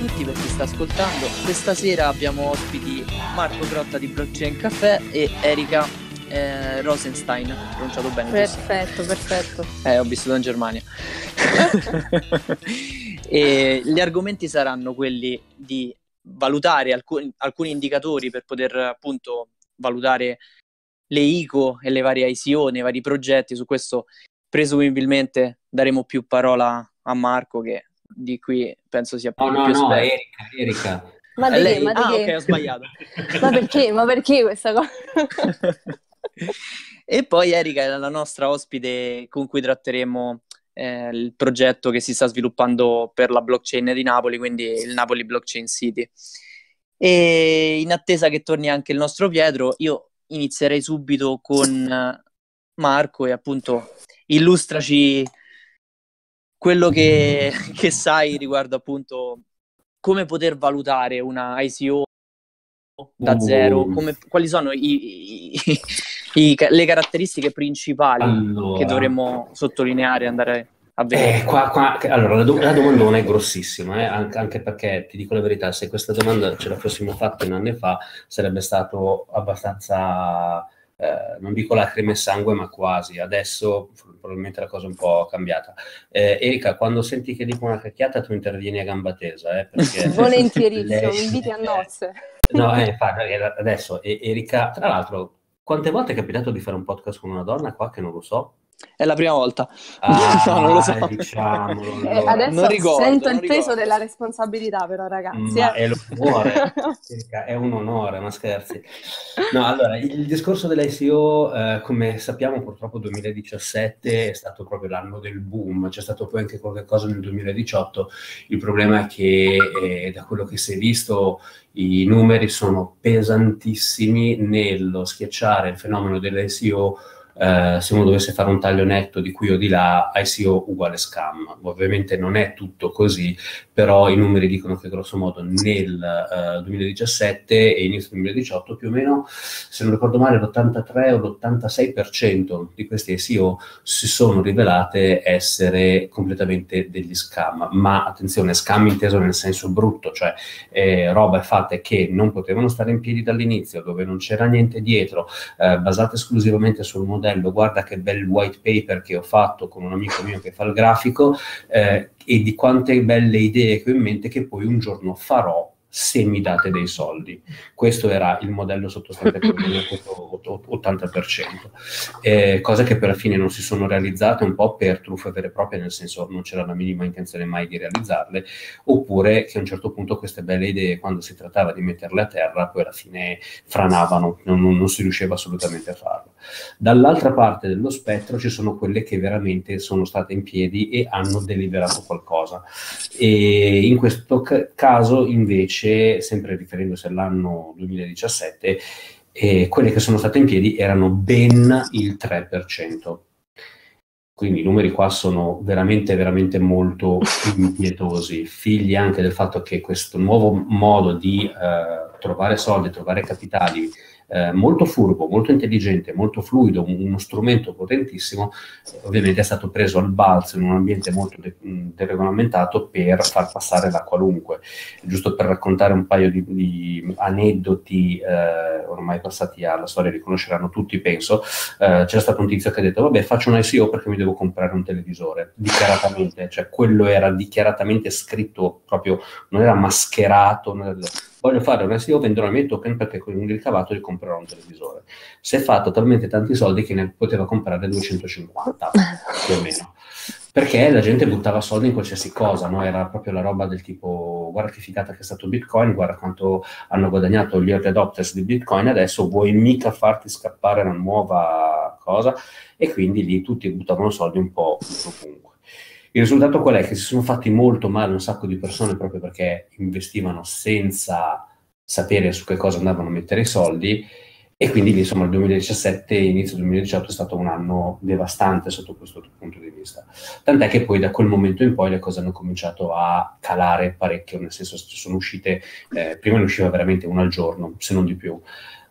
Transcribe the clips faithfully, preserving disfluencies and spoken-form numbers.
tutti per chi sta ascoltando. Questa sera abbiamo ospiti Marco Grotta di Blockchain Café e Erika eh, Rosenstein, pronunciato bene? Perfetto, giusto? perfetto. Eh, ho vissuto in Germania. E gli argomenti saranno quelli di valutare alcuni, alcuni indicatori per poter appunto valutare le I C O e le varie I C O nei vari progetti. Su questo presumibilmente daremo più parola a Marco, che di qui penso sia no, più, no, più no, esperto. Erika, Erika. Ma di lei... che? Ma di ah, che? ok, ho sbagliato. Ma perché? Ma perché questa cosa? E poi Erika è la nostra ospite con cui tratteremo eh, il progetto che si sta sviluppando per la blockchain di Napoli, quindi il Napoli Blockchain City. E in attesa che torni anche il nostro Pietro, io inizierei subito con Marco e appunto illustraci quello che, che sai riguardo appunto come poter valutare una I C O da zero, come, quali sono i, i, i, le caratteristiche principali allora, che dovremmo sottolineare e andare a vedere. Eh, qua, qua, allora, la, do, la domandona è grossissima, eh, anche, anche perché, ti dico la verità, se questa domanda ce la fossimo fatta un anno fa sarebbe stato abbastanza, eh, non dico lacrime e sangue, ma quasi. Adesso probabilmente la cosa è un po' cambiata. Eh, Erika, quando senti che dico una cacchiata tu intervieni a gamba tesa, eh, perché volentierissimo, lei, mi inviti a nozze. No, eh, infatti, adesso Erika, tra l'altro, quante volte è capitato di fare un podcast con una donna qua che non lo so? È la prima volta. Ah, no, non lo so. Diciamolo, allora. allora. Adesso non ricordo, sento non il peso ricordo. della responsabilità, però, ragazzi. Ma eh. è l'onore, è un onore, ma scherzi. No, allora, il discorso dell'I C O, eh, come sappiamo, purtroppo duemiladiciassette è stato proprio l'anno del boom, c'è stato poi anche qualche cosa nel duemiladiciotto. Il problema è che, eh, da quello che si è visto, i numeri sono pesantissimi nello schiacciare il fenomeno dell'I C O. Uh, se uno dovesse fare un taglio netto di qui o di là, I C O uguale scam. Ovviamente non è tutto così, però i numeri dicono che grosso modo nel uh, duemiladiciassette e inizio duemiladiciotto più o meno, se non ricordo male, l'ottantatré o l'ottantasei per cento di questi I C O si sono rivelate essere completamente degli scam. Ma attenzione, scam inteso nel senso brutto, cioè eh, robe fatte che non potevano stare in piedi dall'inizio, dove non c'era niente dietro, eh, basate esclusivamente sul modello. Guarda che bel white paper che ho fatto con un amico mio che fa il grafico, eh, e di quante belle idee che ho in mente che poi un giorno farò se mi date dei soldi. Questo era il modello sottostante questo ottanta per cento. Eh, cose che per la fine non si sono realizzate, un po' per truffe vere e proprie, nel senso non c'era la minima intenzione mai di realizzarle, oppure che a un certo punto queste belle idee, quando si trattava di metterle a terra, poi alla fine franavano, non, non, non si riusciva assolutamente a farlo. Dall'altra parte dello spettro ci sono quelle che veramente sono state in piedi e hanno deliberato qualcosa. E in questo ca- caso invece, sempre riferendosi all'anno duemiladiciassette, eh, quelle che sono state in piedi erano ben il tre per cento. Quindi i numeri qua sono veramente, veramente molto impietosi, figli anche del fatto che questo nuovo modo di eh, trovare soldi, trovare capitali, eh, molto furbo, molto intelligente, molto fluido, uno strumento potentissimo, ovviamente è stato preso al balzo in un ambiente molto de- deregolamentato per far passare la qualunque. Giusto per raccontare un paio di, di aneddoti eh, ormai passati alla storia, li conosceranno tutti, penso. Eh, c'era stato un tizio che ha detto: vabbè, faccio un I C O perché mi devo comprare un televisore, dichiaratamente, cioè quello era dichiaratamente scritto, proprio non era mascherato, non era... voglio fare un I C O, venderò i miei token perché con il ricavato li comprerò un televisore. Si è fatto talmente tanti soldi che ne poteva comprare duecentocinquanta, più o meno. Perché la gente buttava soldi in qualsiasi cosa, no? Era proprio la roba del tipo: guarda che figata che è stato Bitcoin, guarda quanto hanno guadagnato gli early adopters di Bitcoin, adesso vuoi mica farti scappare una nuova cosa? E quindi lì tutti buttavano soldi un po' ovunque. Il risultato qual è? Che si sono fatti molto male un sacco di persone proprio perché investivano senza sapere su che cosa andavano a mettere i soldi, e quindi lì, insomma, il duemiladiciassette, inizio duemiladiciotto è stato un anno devastante sotto questo punto di vista. Tant'è che poi da quel momento in poi le cose hanno cominciato a calare parecchio, nel senso che sono uscite, eh, prima ne usciva veramente una al giorno, se non di più.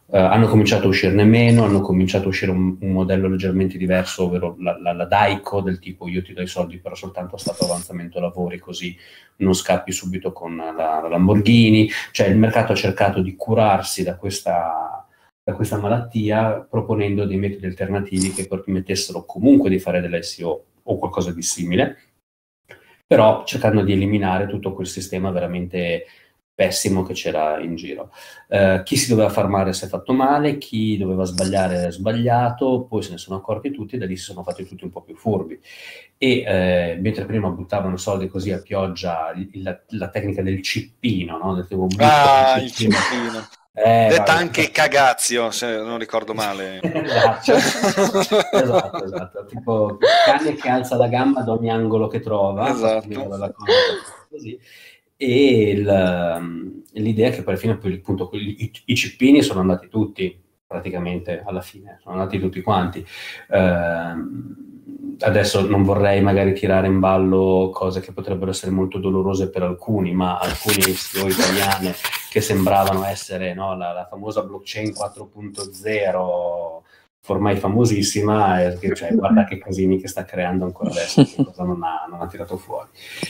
Uh, hanno cominciato a uscirne meno, hanno cominciato a uscire un, un modello leggermente diverso, ovvero la, la, la Daico, del tipo io ti do i soldi però soltanto a stato avanzamento lavori, così non scappi subito con la, la Lamborghini. Cioè il mercato ha cercato di curarsi da questa, da questa malattia proponendo dei metodi alternativi che permettessero comunque di fare dell'S E O o qualcosa di simile, però cercando di eliminare tutto quel sistema veramente pessimo che c'era in giro. Uh, chi si doveva far male si è fatto male, chi doveva sbagliare è sbagliato, poi se ne sono accorti tutti e da lì si sono fatti tutti un po' più furbi. E eh, mentre prima buttavano soldi così a pioggia, la, la tecnica del cippino, no? Del tipo, ah, il cippino. cippino. Eh, Detta vabbè. anche cagazio, se non ricordo male. esatto. esatto, esatto. Tipo cane che alza la gamba ad ogni angolo che trova. Esatto. Così. E il, l'idea è che poi alla fine poi, appunto, i, i cippini sono andati tutti praticamente alla fine, sono andati tutti quanti. Eh, adesso non vorrei magari tirare in ballo cose che potrebbero essere molto dolorose per alcuni, ma alcune S E O italiane che sembravano essere, no, la, la famosa blockchain quattro punto zero ormai famosissima, e che, cioè, guarda che casini che sta creando ancora adesso, che cosa non ha, non ha tirato fuori.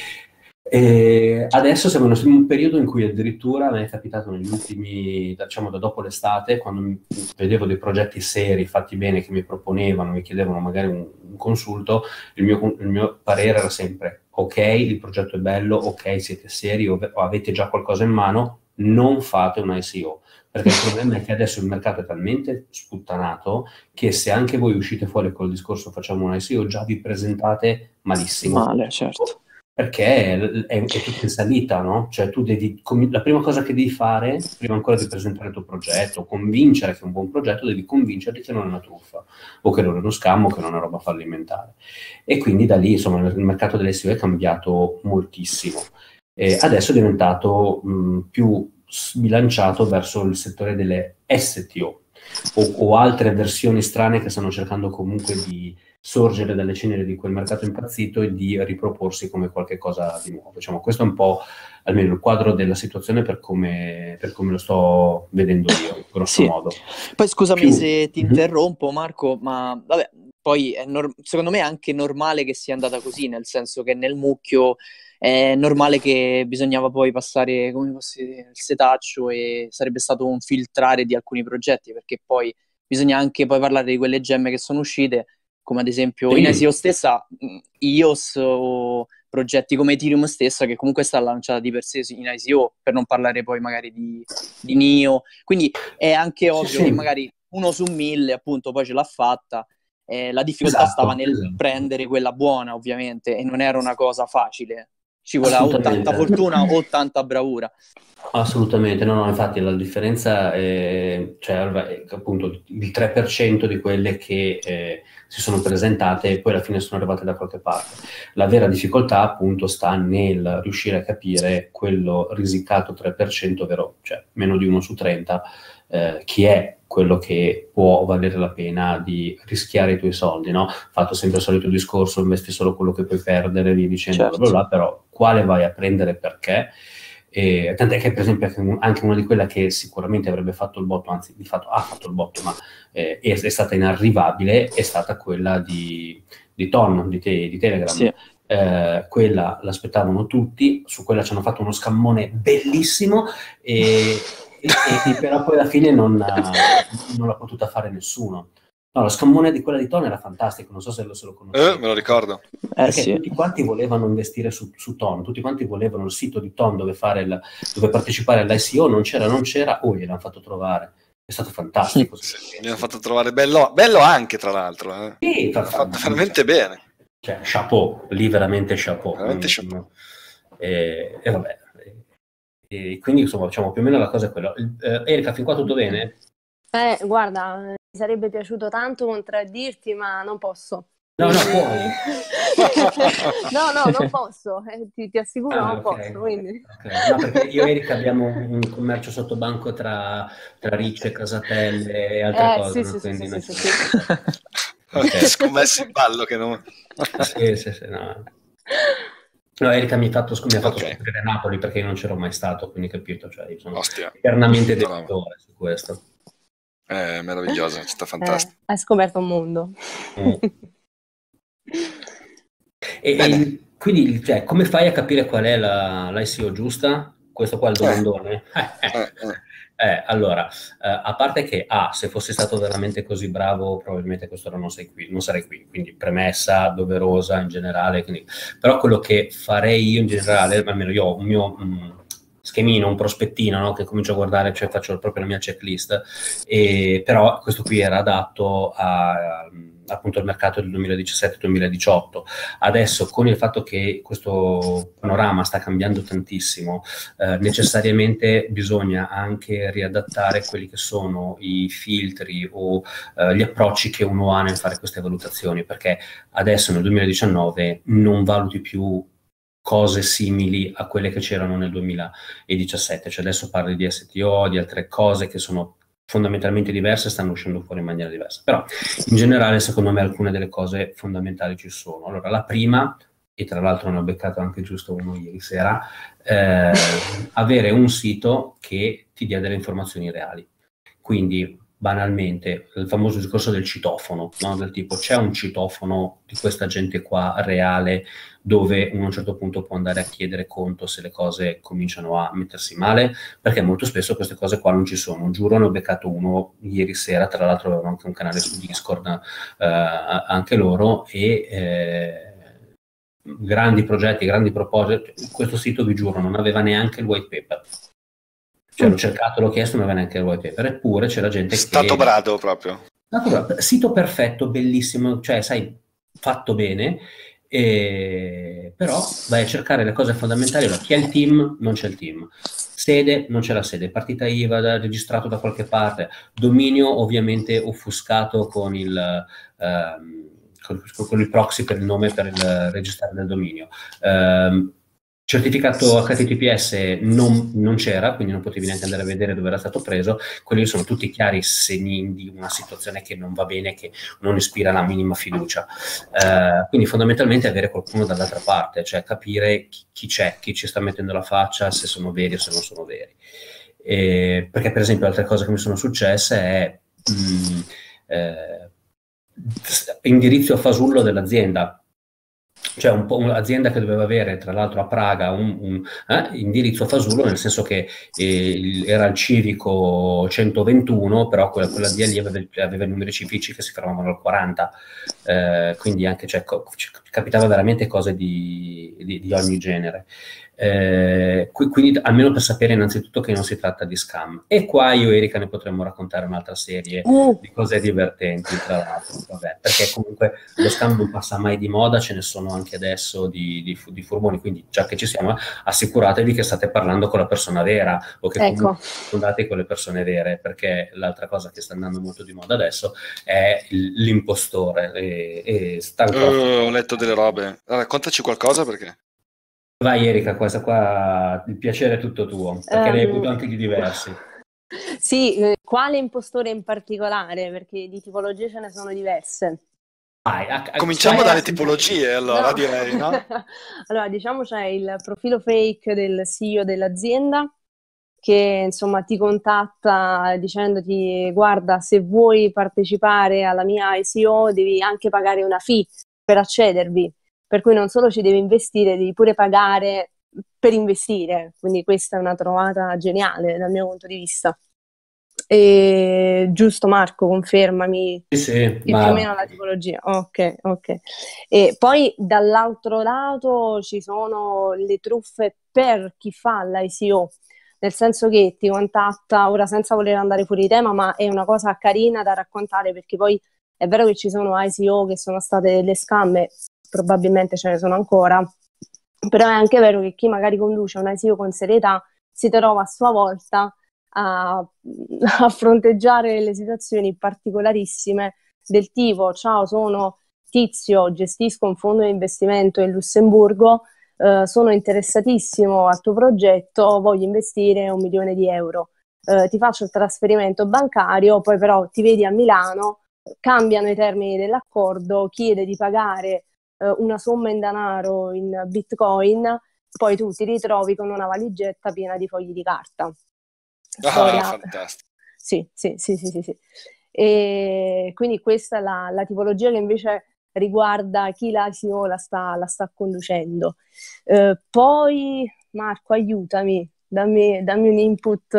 E adesso siamo in un periodo in cui addirittura mi è capitato negli ultimi, diciamo da dopo l'estate, quando vedevo dei progetti seri fatti bene che mi proponevano, mi chiedevano magari un, un consulto, il mio, il mio parere era sempre ok, il progetto è bello, ok, siete seri o avete già qualcosa in mano, non fate una S E O, perché il problema è che adesso il mercato è talmente sputtanato che se anche voi uscite fuori col discorso facciamo una S E O già vi presentate malissimo. Male, certo. Perché è, è, è tutto in salita, no? Cioè tu devi, la prima cosa che devi fare, prima ancora di presentare il tuo progetto, convincere che è un buon progetto, devi convincerti che non è una truffa, o che non è uno scammo, che non è una roba fallimentare. E quindi da lì, insomma, il mercato delle S E O è cambiato moltissimo. E adesso è diventato mh, più sbilanciato verso il settore delle S T O, o, o altre versioni strane che stanno cercando comunque di sorgere dalle ceneri di quel mercato impazzito e di riproporsi come qualche cosa di nuovo. Diciamo, questo è un po' almeno il quadro della situazione per come, per come lo sto vedendo io, grosso sì. modo. Poi scusami Più. se ti Mm-hmm. interrompo, Marco, ma vabbè, poi è nor- secondo me è anche normale che sia andata così, nel senso che nel mucchio è normale che bisognava poi passare, come posso dire, il setaccio, e sarebbe stato un filtrare di alcuni progetti, perché poi bisogna anche poi parlare di quelle gemme che sono uscite, come ad esempio sì. in S E O stessa, I O S o progetti come Ethereum stessa, che comunque sta lanciata di per sé in I C O, per non parlare poi magari di, di N I O. Quindi è anche ovvio sì, che sì. magari uno su mille appunto poi ce l'ha fatta. Eh, la difficoltà esatto, stava nel esatto. prendere quella buona, ovviamente, e non era una cosa facile. Ci voleva o tanta fortuna o tanta bravura. Assolutamente, no, no, infatti la differenza è, cioè, è appunto il tre per cento di quelle che eh, si sono presentate e poi alla fine sono arrivate da qualche parte. La vera difficoltà appunto sta nel riuscire a capire quello risicato tre per cento, ovvero cioè meno di uno su trenta, eh, chi è quello che può valere la pena di rischiare i tuoi soldi, no? Fatto sempre il solito discorso, investi solo quello che puoi perdere, via dicendo, certo. bla bla bla, però quale vai a prendere e perché? E, tant'è che per esempio anche una di quelle che sicuramente avrebbe fatto il botto, anzi di fatto ha fatto il botto, ma eh, è, è stata inarrivabile, è stata quella di, di Ton, di, te, di Telegram. Sì. Eh, quella l'aspettavano tutti, su quella ci hanno fatto uno scammone bellissimo e, e, e però poi alla fine non, non l'ha potuta fare nessuno. No, lo scammone di quella di Ton era fantastico, non so se lo, se lo conoscete. Eh, me lo ricordo. Eh, Perché sì. tutti quanti volevano investire su, su Ton, tutti quanti volevano il sito di Ton dove, fare il, dove partecipare all'I C O, non c'era, non c'era, oh, gliel'hanno fatto trovare. È stato fantastico. Sì, mi hanno fatto trovare bello, bello anche, tra l'altro. Eh. Sì, l'ha fatto veramente bene. Cioè, chapeau, lì veramente chapeau. Veramente chapeau. E, e vabbè. E quindi, insomma, diciamo, più o meno la cosa è quella. Eh, Erika, fin qua tutto bene? Eh, guarda, mi sarebbe piaciuto tanto contraddirti, ma non posso. No, no, puoi. no, no, non posso, eh, ti, ti assicuro ah, non okay. posso. Quindi. Okay. No, perché io e Erika abbiamo un commercio sotto banco tra, tra Ricce, Casatelle e altre eh, cose. Sì, no? sì, Quindi sì, noi... sì, sì, sì. Okay. Scommesso in ballo che non... sì, sì, sì, no. No, Erika mi ha fatto, mi ha fatto okay. scoprire Napoli perché io non c'ero mai stato, quindi capito, cioè io sono Ostia. eternamente debitore su questo. È meravigliosa, è stata Eh, fantastica. hai scoperto un mondo. Mm. E, Bene. e quindi, cioè, come fai a capire qual è la, l'I C O giusta? Questo qua è il Eh, domandone. eh, eh. Eh, allora, eh, a parte che, ah, se fossi stato veramente così bravo, probabilmente quest'ora non sei qui, non sarei qui, quindi premessa doverosa in generale. Quindi... Però quello che farei io in generale, almeno io ho un mio mh, schemino, un prospettino, no, che comincio a guardare, cioè faccio proprio la mia checklist, e, però questo qui era adatto a, appunto al mercato del duemiladiciassette duemiladiciotto. Adesso, con il fatto che questo panorama sta cambiando tantissimo, eh, necessariamente bisogna anche riadattare quelli che sono i filtri o eh, gli approcci che uno ha nel fare queste valutazioni, perché adesso nel duemiladiciannove non valuti più cose simili a quelle che c'erano nel duemiladiciassette, cioè adesso parli di S T O, di altre cose che sono fondamentalmente diverse, stanno uscendo fuori in maniera diversa, però in generale secondo me alcune delle cose fondamentali ci sono. Allora, la prima, e tra l'altro ne ho beccato anche giusto uno ieri sera, eh, avere un sito che ti dia delle informazioni reali. Quindi, banalmente, il famoso discorso del citofono, no? Del tipo, c'è un citofono di questa gente qua reale, dove uno a un certo punto può andare a chiedere conto se le cose cominciano a mettersi male, perché molto spesso queste cose qua non ci sono. Giuro, ne ho beccato uno ieri sera, tra l'altro avevano anche un canale su Discord, eh, anche loro, e... Eh, grandi progetti, grandi propositi, questo sito vi giuro non aveva neanche il white paper, cioè l'ho cercato, l'ho chiesto, non aveva neanche il white paper, eppure c'era gente Stato che... brado proprio. Stato, sito perfetto, bellissimo, cioè sai, fatto bene, e... però vai a cercare le cose fondamentali. Allora, chi è il team? Non c'è il team. Sede? Non c'è la sede. Partita I V A da, registrato da qualche parte. Dominio ovviamente offuscato con il... Ehm, con, con il proxy per il nome per il registrare del dominio. Um, certificato H T T P S non, non c'era, quindi non potevi neanche andare a vedere dove era stato preso. Quelli sono tutti chiari segni di una situazione che non va bene, che non ispira la minima fiducia. Uh, quindi fondamentalmente avere qualcuno dall'altra parte, cioè capire chi, chi c'è, chi ci sta mettendo la faccia, se sono veri o se non sono veri. E, perché per esempio altre cose che mi sono successe è... Mh, eh, indirizzo fasullo dell'azienda, cioè un po' un'azienda che doveva avere tra l'altro a Praga un, un eh, indirizzo fasullo, nel senso che eh, era il civico centoventuno, però quella, quella di lì aveva, aveva numeri civici che si fermavano al quaranta, eh, quindi anche cioè, co- capitava veramente cose di, di, di ogni genere. Eh, quindi almeno per sapere innanzitutto che non si tratta di scam. E qua io e Erika ne potremmo raccontare un'altra serie Uh. di cose divertenti, tra l'altro, vabbè, perché comunque lo scam non passa mai di moda, ce ne sono anche adesso di, di, di furboni, quindi già che ci siamo, assicuratevi che state parlando con la persona vera, o che Ecco. comunque andate con le persone vere, perché l'altra cosa che sta andando molto di moda adesso è l'impostore, e, e sta ancora... Uh, ho letto delle robe. Raccontaci qualcosa, perché... Vai Erika, questa qua, il piacere è tutto tuo, perché Um, ne hai avuto anche di diversi. Sì, eh, quale impostore in particolare? Perché di tipologie ce ne sono diverse. Vai, a, a, Cominciamo vai, dalle tipologie, allora, no. direi, no? Allora, diciamo c'è il profilo fake del C E O dell'azienda, che insomma ti contatta dicendoti: guarda, se vuoi partecipare alla mia I C O devi anche pagare una fee per accedervi, per cui non solo ci devi investire, devi pure pagare per investire, quindi questa è una trovata geniale dal mio punto di vista. E, giusto Marco, confermami sì, sì, più ma... o meno la tipologia. Ok, ok. E poi dall'altro lato ci sono le truffe per chi fa l'I C O, nel senso che ti contatta, ora senza voler andare fuori tema, ma è una cosa carina da raccontare, perché poi è vero che ci sono I C O che sono state delle scamme, probabilmente ce ne sono ancora, però è anche vero che chi magari conduce un I C O con serietà si trova a sua volta a, a fronteggiare le situazioni particolarissime del tipo: ciao, sono Tizio, gestisco un fondo di investimento in Lussemburgo, eh, sono interessatissimo al tuo progetto, voglio investire un milione di euro, eh, ti faccio il trasferimento bancario, poi però ti vedi a Milano, cambiano i termini dell'accordo, chiede di pagare eh, una somma in denaro in Bitcoin, poi tu ti ritrovi con una valigetta piena di fogli di carta. Storia, Ah, fantastico. sì, sì, sì, sì, sì, sì. E quindi questa è la, la tipologia che invece riguarda chi la I C O la sta, la sta conducendo. Eh, poi, Marco, aiutami, dammi, dammi un input.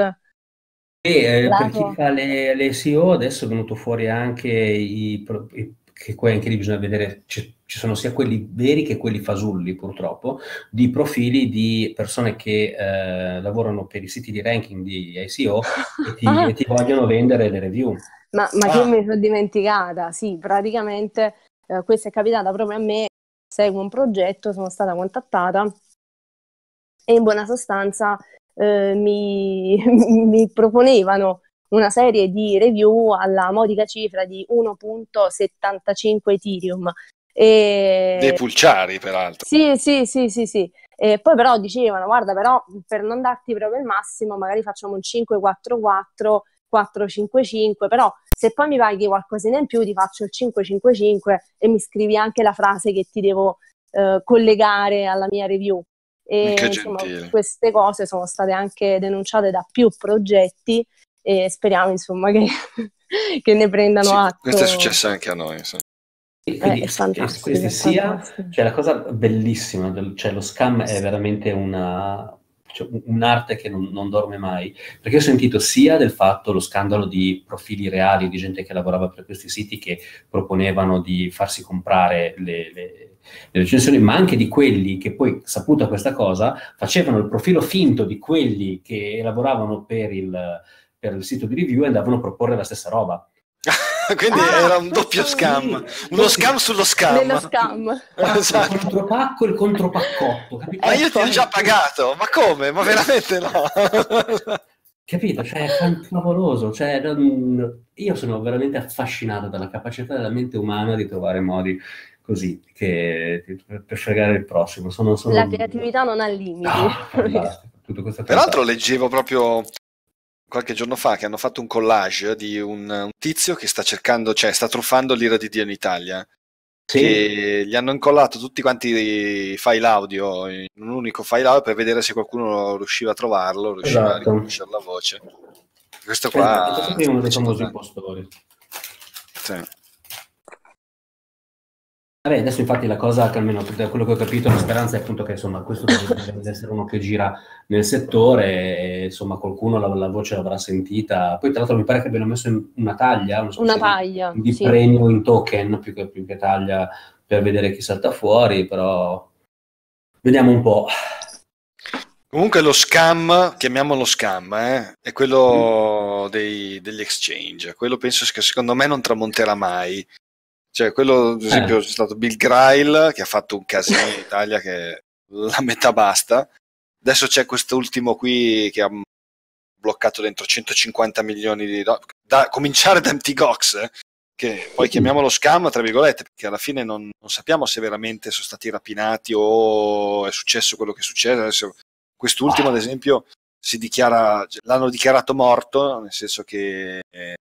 E eh, per chi lato... fa le, le S E O adesso è venuto fuori anche i, pro- i- che poi anche lì bisogna vedere, ci, ci sono sia quelli veri che quelli fasulli purtroppo, di profili di persone che eh, lavorano per i siti di ranking di S E O e ti, Ah, e ti vogliono vendere le review. ma, ma che Ah. mi sono dimenticata? Sì, praticamente eh, questa è capitata proprio a me, seguo un progetto, sono stata contattata e in buona sostanza eh, mi, mi proponevano una serie di review alla modica cifra di uno virgola settantacinque Ethereum. E... Dei pulciari, peraltro. Sì, sì, sì, sì, sì. E poi però dicevano, guarda, però per non darti proprio il massimo, magari facciamo un cinque quattro quattro, quattro cinque cinque, però se poi mi paghi qualcosina in più ti faccio il cinque cinque cinque e mi scrivi anche la frase che ti devo eh, collegare alla mia review. E Che insomma, gentile. queste cose sono state anche denunciate da più progetti e speriamo insomma che, che ne prendano Sì, atto. questo è successo anche a noi. Sì. E quindi È s- fantastico, questi è sia, fantastico. cioè la cosa bellissima, del- cioè lo scam è veramente una, cioè, un- un'arte che non, non dorme mai, perché ho sentito sia del fatto, lo scandalo di profili reali, di gente che lavorava per questi siti che proponevano di farsi comprare le, le- le recensioni, ma anche di quelli che poi, saputa questa cosa, facevano il profilo finto di quelli che lavoravano per il, per il sito di review e andavano a proporre la stessa roba. Quindi Ah, era un doppio questo- scam, Sì, uno sì. scam sullo scam. Nello scam. Pacco, Esatto. contropacco e il contropaccotto, capito? Ma io ti ho Ecco. già pagato, ma come? Ma veramente no? Capito? Cioè, è favoloso. Cioè, non- io sono veramente affascinato dalla capacità della mente umana di trovare modi così che, per, per fregare il prossimo. Sono, sono... La creatività non ha limiti. Ah, fantastico. Tutto questo è Peraltro fantastico. leggevo proprio qualche giorno fa che hanno fatto un collage di un, un tizio che sta cercando, cioè sta truffando l'ira di Dio in Italia, Sì, che gli hanno incollato tutti quanti i file audio in un unico file audio per vedere se qualcuno riusciva a trovarlo, riusciva a esatto. riconoscere la voce. Questo Esatto, qua questo qui è uno dei sta famosi facendo- impostori. sì. Vabbè, adesso infatti la cosa che almeno da quello che ho capito, la speranza è appunto che insomma questo deve essere uno che gira nel settore e insomma qualcuno la, la voce l'avrà sentita. Poi tra l'altro mi pare che abbiano messo in una taglia, una specie Una taglia, di, di sì. premio in token più che, più che taglia per vedere chi salta fuori, però vediamo un po'. Comunque lo scam, chiamiamolo scam, eh, è quello dei, degli exchange. Quello penso che secondo me non tramonterà mai. Cioè, quello, ad esempio, Eh. c'è stato Bill Grail che ha fatto un casino in Italia che la metà basta. Adesso c'è quest'ultimo qui che ha bloccato dentro centocinquanta milioni di dollari. Da cominciare da M T Gox, eh, che poi chiamiamolo scam, tra virgolette, perché alla fine non, non sappiamo se veramente sono stati rapinati o è successo quello che è successo. Adesso, quest'ultimo, ad esempio, si dichiara, l'hanno dichiarato morto, nel senso che eh,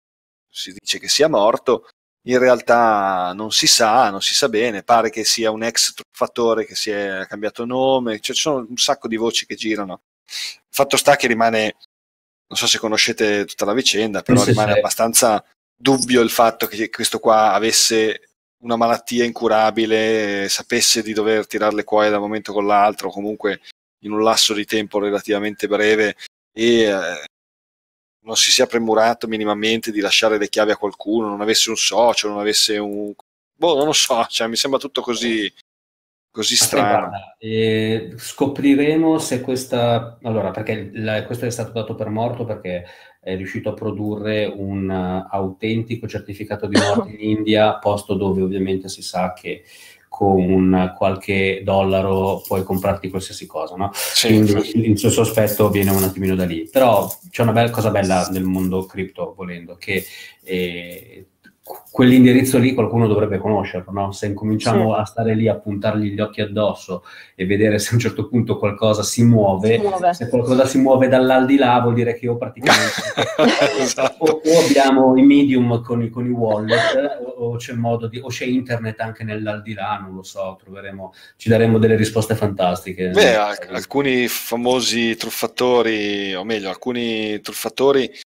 si dice che sia morto. In realtà non si sa, non si sa bene, pare che sia un ex truffatore che si è cambiato nome, cioè, ci sono un sacco di voci che girano. Il fatto sta che rimane, non so se conoscete tutta la vicenda, però Sì, rimane sì. abbastanza dubbio il fatto che questo qua avesse una malattia incurabile, sapesse di dover tirare le cuoia da un momento con l'altro, o comunque in un lasso di tempo relativamente breve, e eh, non si sia premurato minimamente di lasciare le chiavi a qualcuno, non avesse un socio, non avesse un... boh, non lo so, cioè, mi sembra tutto così, così Ma sai, strano. guarda, eh, scopriremo se questa... Allora, perché la- questo è stato dato per morto perché è riuscito a produrre un uh, autentico certificato di morte in India, posto dove ovviamente si sa che con un qualche dollaro puoi comprarti qualsiasi cosa, no? Sì, Quindi infatti. il suo sospetto viene un attimino da lì. Però c'è una bella cosa bella nel mondo cripto, volendo, che eh, quell'indirizzo lì qualcuno dovrebbe conoscerlo, no? Se incominciamo Sì. a stare lì a puntargli gli occhi addosso e vedere se a un certo punto qualcosa si muove, Si muove. se qualcosa si muove dall'aldilà vuol dire che io praticamente Esatto. o, o abbiamo i medium con i, con i wallet o, o c'è modo di, o c'è internet anche nell'aldilà, non lo so, troveremo, ci daremo delle risposte fantastiche. Beh, alc- alcuni famosi truffatori, o meglio, alcuni truffatori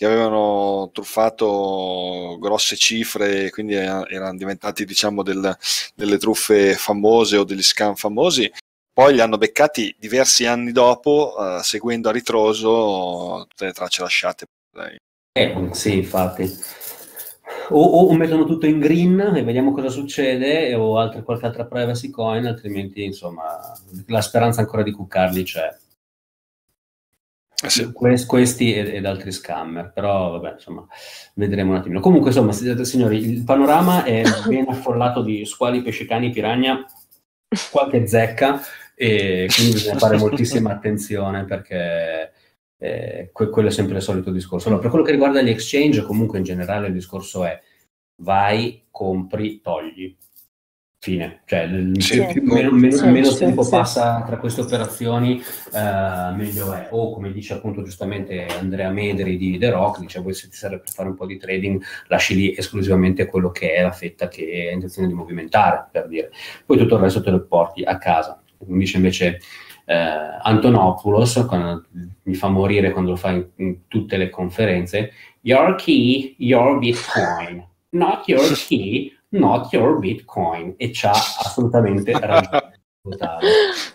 che avevano truffato grosse cifre, quindi erano diventati, diciamo, del, delle truffe famose o degli scam famosi. Poi li hanno beccati diversi anni dopo, uh, seguendo a ritroso tutte le tracce lasciate. Eh, sì, infatti. O, o mettono tutto in green e vediamo cosa succede, o altre, qualche altra privacy coin, altrimenti, insomma, la speranza ancora di cuccarli c'è. Eh sì. Quest, questi ed, ed altri scammer, però vabbè, insomma, vedremo un attimino. Comunque, insomma, signori, il panorama è ben affollato di squali, pescecani, piranha, qualche zecca, e quindi bisogna fare moltissima attenzione, perché eh, que- quello è sempre il solito discorso. Allora, per quello che riguarda gli exchange, comunque in generale il discorso è vai, compri, togli. Fine. Cioè, Sì, più, più, meno, meno, sì, meno sì, tempo sì. passa tra queste operazioni, eh, meglio è. O, come dice appunto giustamente Andrea Medri di The Rock, dice, voi se ti serve per fare un po' di trading, lasci lì esclusivamente quello che è la fetta che hai intenzione di movimentare, per dire. Poi tutto il resto te lo porti a casa. Come dice invece eh, Antonopoulos, quando, mi fa morire quando lo fa in, in tutte le conferenze, your key, your Bitcoin, not your key, not your Bitcoin, e c'ha assolutamente ragione totale.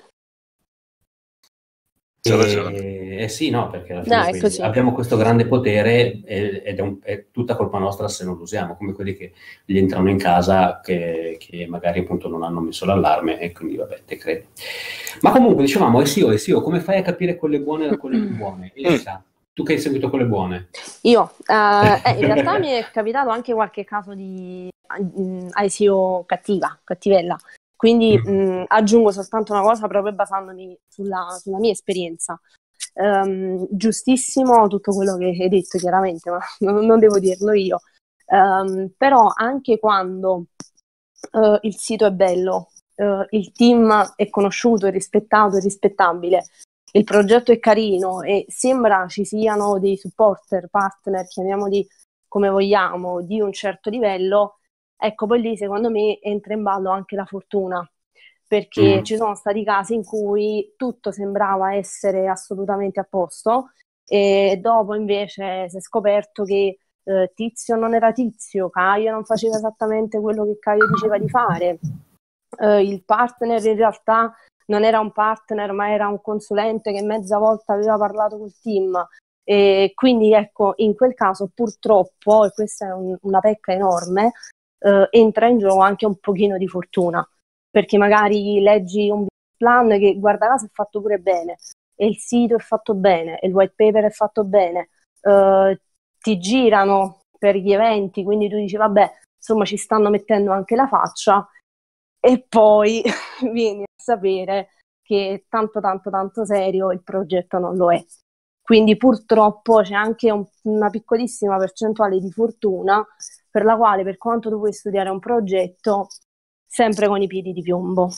C'ha ragione. E, eh sì, no, perché alla No, fine è poi così. abbiamo questo grande potere e- ed è, un- è tutta colpa nostra se non lo usiamo, come quelli che gli entrano in casa che, che magari appunto non hanno messo l'allarme, e quindi vabbè, te credo. Ma comunque dicevamo, S E O, S E O, come fai a capire quelle buone da quelle non buone? Elisa, tu che hai seguito quelle buone? Io, eh, eh, in realtà mi è capitato anche qualche caso di mm, I C O cattiva, cattivella. Quindi Mm. mh, aggiungo soltanto una cosa proprio basandomi sulla, sulla mia esperienza. Um, giustissimo tutto quello che hai detto, chiaramente, ma non, non devo dirlo io. Um, però anche quando uh, il sito è bello, uh, il team è conosciuto, è rispettato, è rispettabile, il progetto è carino e sembra ci siano dei supporter, partner, chiamiamoli come vogliamo, di un certo livello, ecco, poi lì secondo me entra in ballo anche la fortuna, perché Mm. ci sono stati casi in cui tutto sembrava essere assolutamente a posto e dopo invece si è scoperto che eh, Tizio non era Tizio, Caio non faceva esattamente quello che Caio diceva di fare, eh, il partner in realtà non era un partner ma era un consulente che mezza volta aveva parlato col team. E quindi ecco, in quel caso purtroppo, e questa è un, una pecca enorme, eh, entra in gioco anche un pochino di fortuna, perché magari leggi un plan che guarda caso è fatto pure bene, e il sito è fatto bene, e il white paper è fatto bene, eh, ti girano per gli eventi, quindi tu dici vabbè, insomma ci stanno mettendo anche la faccia, e poi vieni a sapere che tanto tanto tanto serio il progetto non lo è. Quindi purtroppo c'è anche un, una piccolissima percentuale di fortuna per la quale, per quanto tu puoi studiare un progetto, sempre con i piedi di piombo.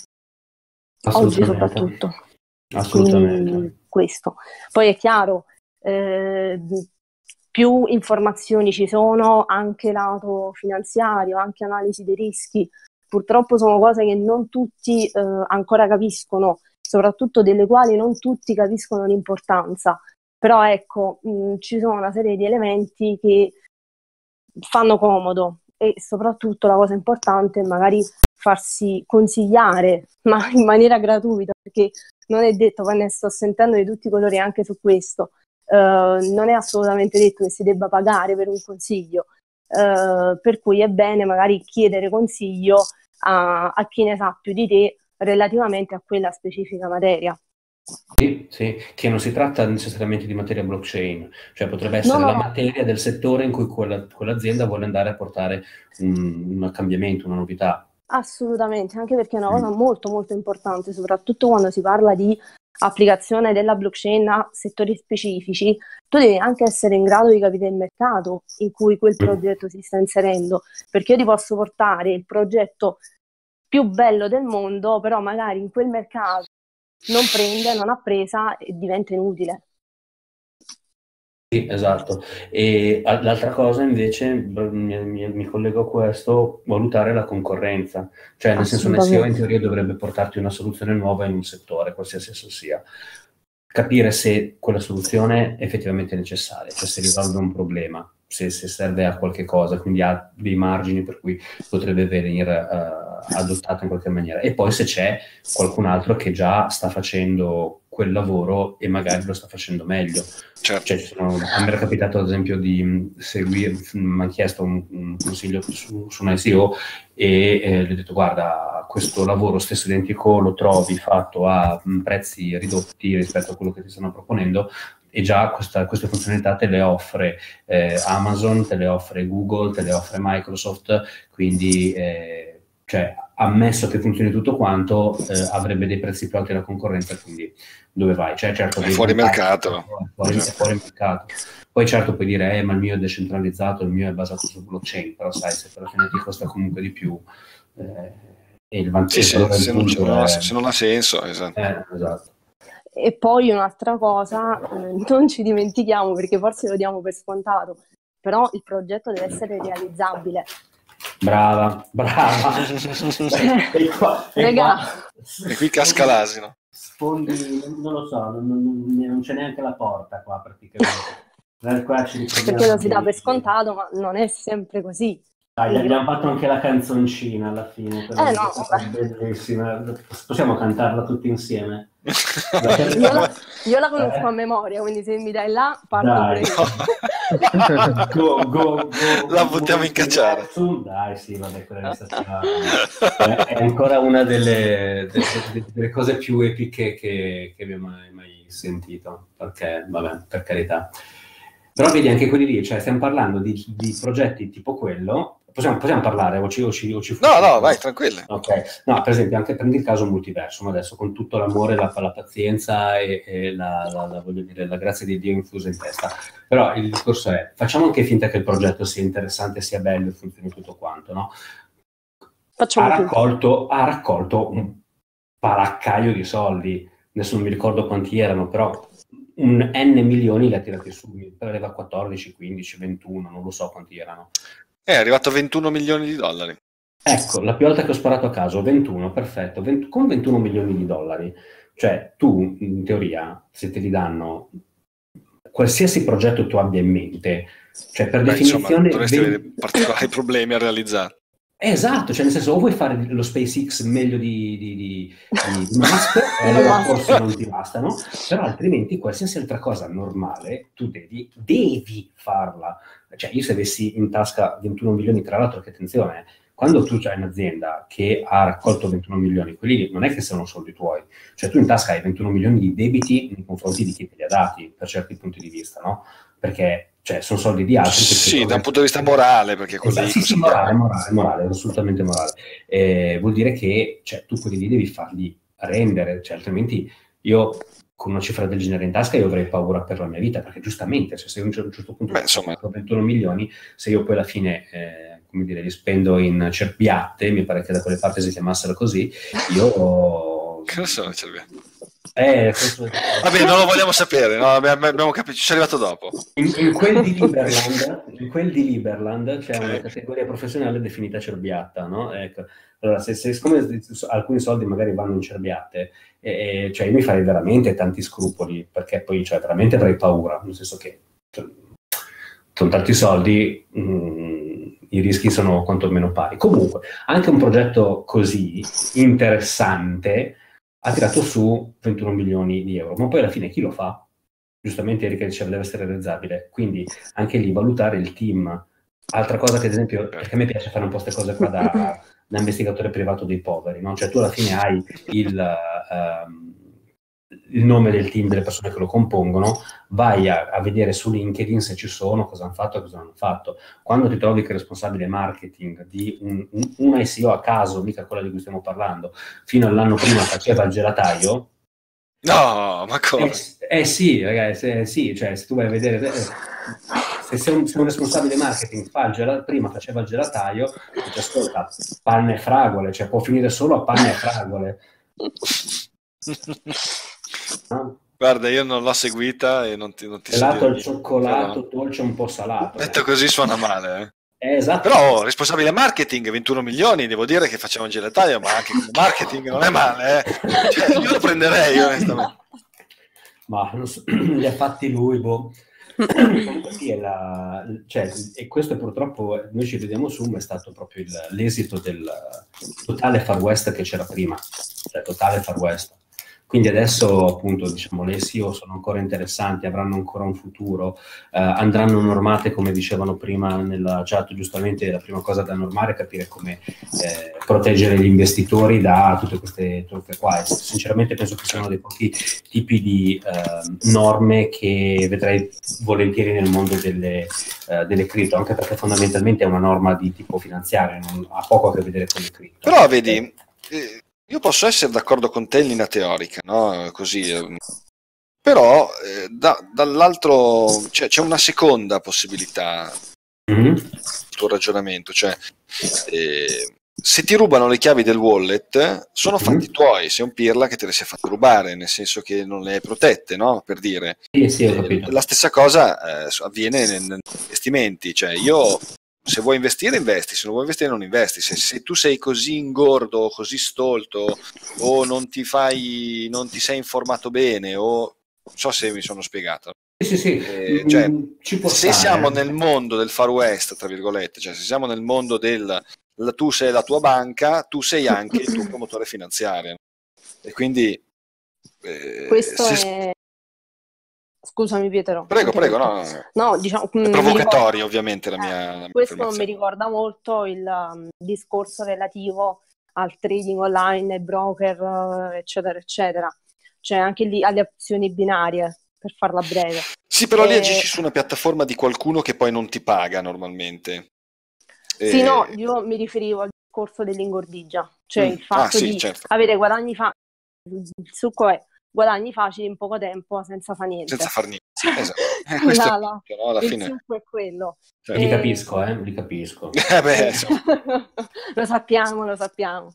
Oggi soprattutto. Assolutamente. Quindi questo. Poi è chiaro, eh, più informazioni ci sono, anche lato finanziario, anche analisi dei rischi. Purtroppo sono cose che non tutti eh, ancora capiscono, soprattutto delle quali non tutti capiscono l'importanza. Però ecco, mh, ci sono una serie di elementi che fanno comodo e soprattutto la cosa importante è magari farsi consigliare, ma in maniera gratuita, perché non è detto, poi ne sto sentendo di tutti i colori anche su questo, uh, non è assolutamente detto che si debba pagare per un consiglio, uh, per cui è bene magari chiedere consiglio a, a chi ne sa più di te relativamente a quella specifica materia. Sì, sì, che non si tratta necessariamente di materia blockchain, cioè potrebbe essere no, la no. materia del settore in cui quella, quell'azienda vuole andare a portare un, un cambiamento, una novità. Assolutamente, anche perché è una cosa molto molto importante, soprattutto quando si parla di applicazione della blockchain a settori specifici. Tu devi anche essere in grado di capire il mercato in cui quel progetto si sta inserendo, perché io ti posso portare il progetto più bello del mondo, però magari in quel mercato non prende, non ha presa e diventa inutile. Sì, esatto. E l'altra cosa invece, mi, mi, mi collego a questo, valutare la concorrenza. Cioè, nel senso, un S E O in teoria dovrebbe portarti una soluzione nuova in un settore, qualsiasi esso sia. capire se quella soluzione è effettivamente necessaria, cioè se risolve un problema, se, se serve a qualche cosa, quindi ha dei margini per cui potrebbe venire uh, adottato in qualche maniera. E poi se c'è qualcun altro che già sta facendo quel lavoro e magari lo sta facendo meglio. Certo. Cioè, sono, a me è capitato ad esempio di seguire, mi ha chiesto un, un consiglio su, su un I C O e eh, gli ho detto guarda, questo lavoro stesso identico lo trovi fatto a mh, prezzi ridotti rispetto a quello che ti stanno proponendo, e già questa, queste funzionalità te le offre eh, Amazon, te le offre Google, te le offre Microsoft, quindi eh, cioè, ammesso che funzioni tutto quanto, eh, avrebbe dei prezzi più alti della concorrenza, quindi dove vai? Cioè, certo, è fuori mercato. Fuori, è fuori mercato. Poi certo puoi dire, eh, ma il mio è decentralizzato, il mio è basato su blockchain, però sai, se per la fine ti costa comunque di più, eh, e il vantaggio sì, sì, se, non, è... se non ha senso, esatto. Eh, esatto. E poi un'altra cosa, eh, non ci dimentichiamo, perché forse lo diamo per scontato, però il progetto deve essere realizzabile. Brava, brava. e qua, e Regà. Qua, e qui casca l'asino. Sfondi, non lo so, non, non, non c'è neanche la porta qua praticamente. Qua ci perché lo si dà per scontato, ma non è sempre così. Dai, gli abbiamo fatto anche la canzoncina alla fine, eh no, bellissima. Possiamo cantarla tutti insieme? io, la, io la conosco eh. a memoria, quindi se mi dai là parto. Dai, no. go, go, go, la buttiamo in cacciare. Dai, sì, vabbè, quella è, stata, è ancora una delle, delle, delle cose più epiche che, che abbiamo mai, mai sentito, perché, vabbè, per carità. Però vedi, anche quelli lì, cioè stiamo parlando di, di progetti tipo quello. Possiamo, possiamo parlare o ci, o ci, o ci No, no, vai, tranquillo. Ok, no, per esempio, anche prendi il caso Multiversum adesso, con tutto l'amore, la, la pazienza e, e la, la, la, voglio dire, la grazia di Dio infusa in testa. Però il discorso è, facciamo anche finta che il progetto sia interessante, sia bello e funzioni tutto quanto, no? Facciamo ha, raccolto, ha raccolto un paraccaio di soldi, adesso non mi ricordo quanti erano, però un N milioni li ha tirati su, mi pareva quattordici, quindici, ventuno, non lo so quanti erano. È arrivato a ventuno milioni di dollari. Ecco, la più alta che ho sparato a caso, ventuno, perfetto, venti, con ventuno milioni di dollari. Cioè, tu, in teoria, se te li danno, qualsiasi progetto tu abbia in mente, cioè per Beh, definizione... Insomma, dovresti avere particolari problemi a realizzare. Esatto, cioè nel senso, o vuoi fare lo SpaceX meglio di, di, di, di Musk, e allora forse non ti bastano, però altrimenti qualsiasi altra cosa normale, tu devi, devi farla. Cioè io se avessi in tasca ventuno milioni, tra l'altro, che attenzione, quando tu hai un'azienda che ha raccolto ventuno milioni, quelli non è che sono soldi tuoi, cioè tu in tasca hai ventuno milioni di debiti nei confronti di chi te li ha dati, per certi punti di vista, no? Perché cioè, sono soldi di altri. Sì, da un punto di vista morale, perché quelli... Esatto, sì, sì, morale, morale, morale, assolutamente morale. Eh, vuol dire che cioè, tu quelli lì devi farli rendere, cioè, altrimenti io con una cifra del genere in tasca io avrei paura per la mia vita, perché giustamente cioè, se a un certo punto Beh, insomma... ho ventuno milioni, se io poi alla fine eh, come dire, li spendo in cerbiatte, mi pare che da quelle parti si chiamassero così, io... Che sono cerbiatte? Eh, questo... Vabbè, non lo vogliamo sapere, no? Abbiamo capito, ci è arrivato dopo. In, in, quel di Liberland, in quel di Liberland c'è okay. una categoria professionale definita cerbiatta, no? Ecco. Allora, se, se siccome alcuni soldi magari vanno in cerbiatte, eh, cioè io mi farei veramente tanti scrupoli, perché poi cioè, veramente avrei paura, nel senso che cioè, con tanti soldi mh, i rischi sono quantomeno pari. Comunque, anche un progetto così interessante ha tirato su ventuno milioni di euro, ma poi alla fine chi lo fa? Giustamente Erika diceva deve essere realizzabile, quindi anche lì valutare il team. Altra cosa che ad esempio, perché a me piace fare un po' queste cose qua da, da investigatore privato dei poveri, no? Cioè tu alla fine hai il, um, il nome del team, delle persone che lo compongono, vai a, a vedere su LinkedIn se ci sono, cosa hanno fatto e cosa non hanno fatto. Quando ti trovi che il responsabile marketing di un, un, un I C O a caso, mica quella di cui stiamo parlando, fino all'anno prima faceva il gelataio, no, ma come? Eh, eh sì, ragazzi, eh, sì, cioè se tu vai a vedere... Eh, se, se, un, se un responsabile marketing fa il gel- prima faceva il gelataio, ti ascolta, panne e fragole, cioè può finire solo a panne e fragole. No? Guarda, io non l'ho seguita e non ti, non ti Gelato so al cioccolato, però... dolce un po' salato. Detto così suona male, eh. Eh, esatto. Però responsabile marketing, ventuno milioni, devo dire che faceva un gelataio, ma anche come marketing non è male, eh. Cioè, io lo prenderei, onestamente. Ma non so, li ha fatti lui, boh. Comunque sì, è la, cioè, e questo purtroppo noi ci vediamo su, ma è stato proprio il, l'esito del totale Far West che c'era prima, cioè totale Far West. Quindi adesso appunto diciamo le S E O sono ancora interessanti, avranno ancora un futuro, eh, andranno normate come dicevano prima nella chat, giustamente la prima cosa da normare è capire come eh, proteggere gli investitori da tutte queste truffe qua. E sinceramente penso che siano dei pochi tipi di eh, norme che vedrei volentieri nel mondo delle, uh, delle cripto, anche perché fondamentalmente è una norma di tipo finanziario, non ha poco a che vedere con le cripto. Però vedi, eh, io posso essere d'accordo con te in linea teorica, no? Così, eh, però eh, da, dall'altro cioè, c'è una seconda possibilità mm-hmm. il tuo ragionamento, cioè eh, se ti rubano le chiavi del wallet sono mm-hmm. fatti tuoi, sei un pirla che te le sei fatto rubare, nel senso che non le hai protette, no? Per dire. Sì, sì, ho capito. Eh, la stessa cosa eh, avviene negli investimenti, cioè io se vuoi investire investi, se non vuoi investire non investi, se, se tu sei così ingordo, così stolto o non ti fai, non ti sei informato bene o non so se mi sono spiegato. Sì, sì, eh, cioè, mm, ci può se stare. siamo nel mondo del Far West, tra virgolette, cioè se siamo nel mondo del la, tu sei la tua banca, tu sei anche il tuo promotore finanziario e quindi eh, questo se... è scusami Pietro. Prego, prego, no, no diciamo, è provocatorio ricorda... ovviamente la mia, eh, la mia questo mi ricorda molto il um, discorso relativo al trading online, ai broker, uh, eccetera, eccetera, cioè anche lì alle opzioni binarie, per farla breve. Sì, però e... lì e... agisci su una piattaforma di qualcuno che poi non ti paga normalmente. Sì, e... no, io mi riferivo al discorso dell'ingordigia, cioè mm. il fatto ah, sì, di certo. avere guadagni fa... il succo è guadagni facili in poco tempo senza far niente. Senza far niente, esatto. Eh, questo la, la, è, no, alla il fine... succo è quello. Cioè, e... Li capisco, eh, li capisco. Eh beh, lo sappiamo, lo sappiamo.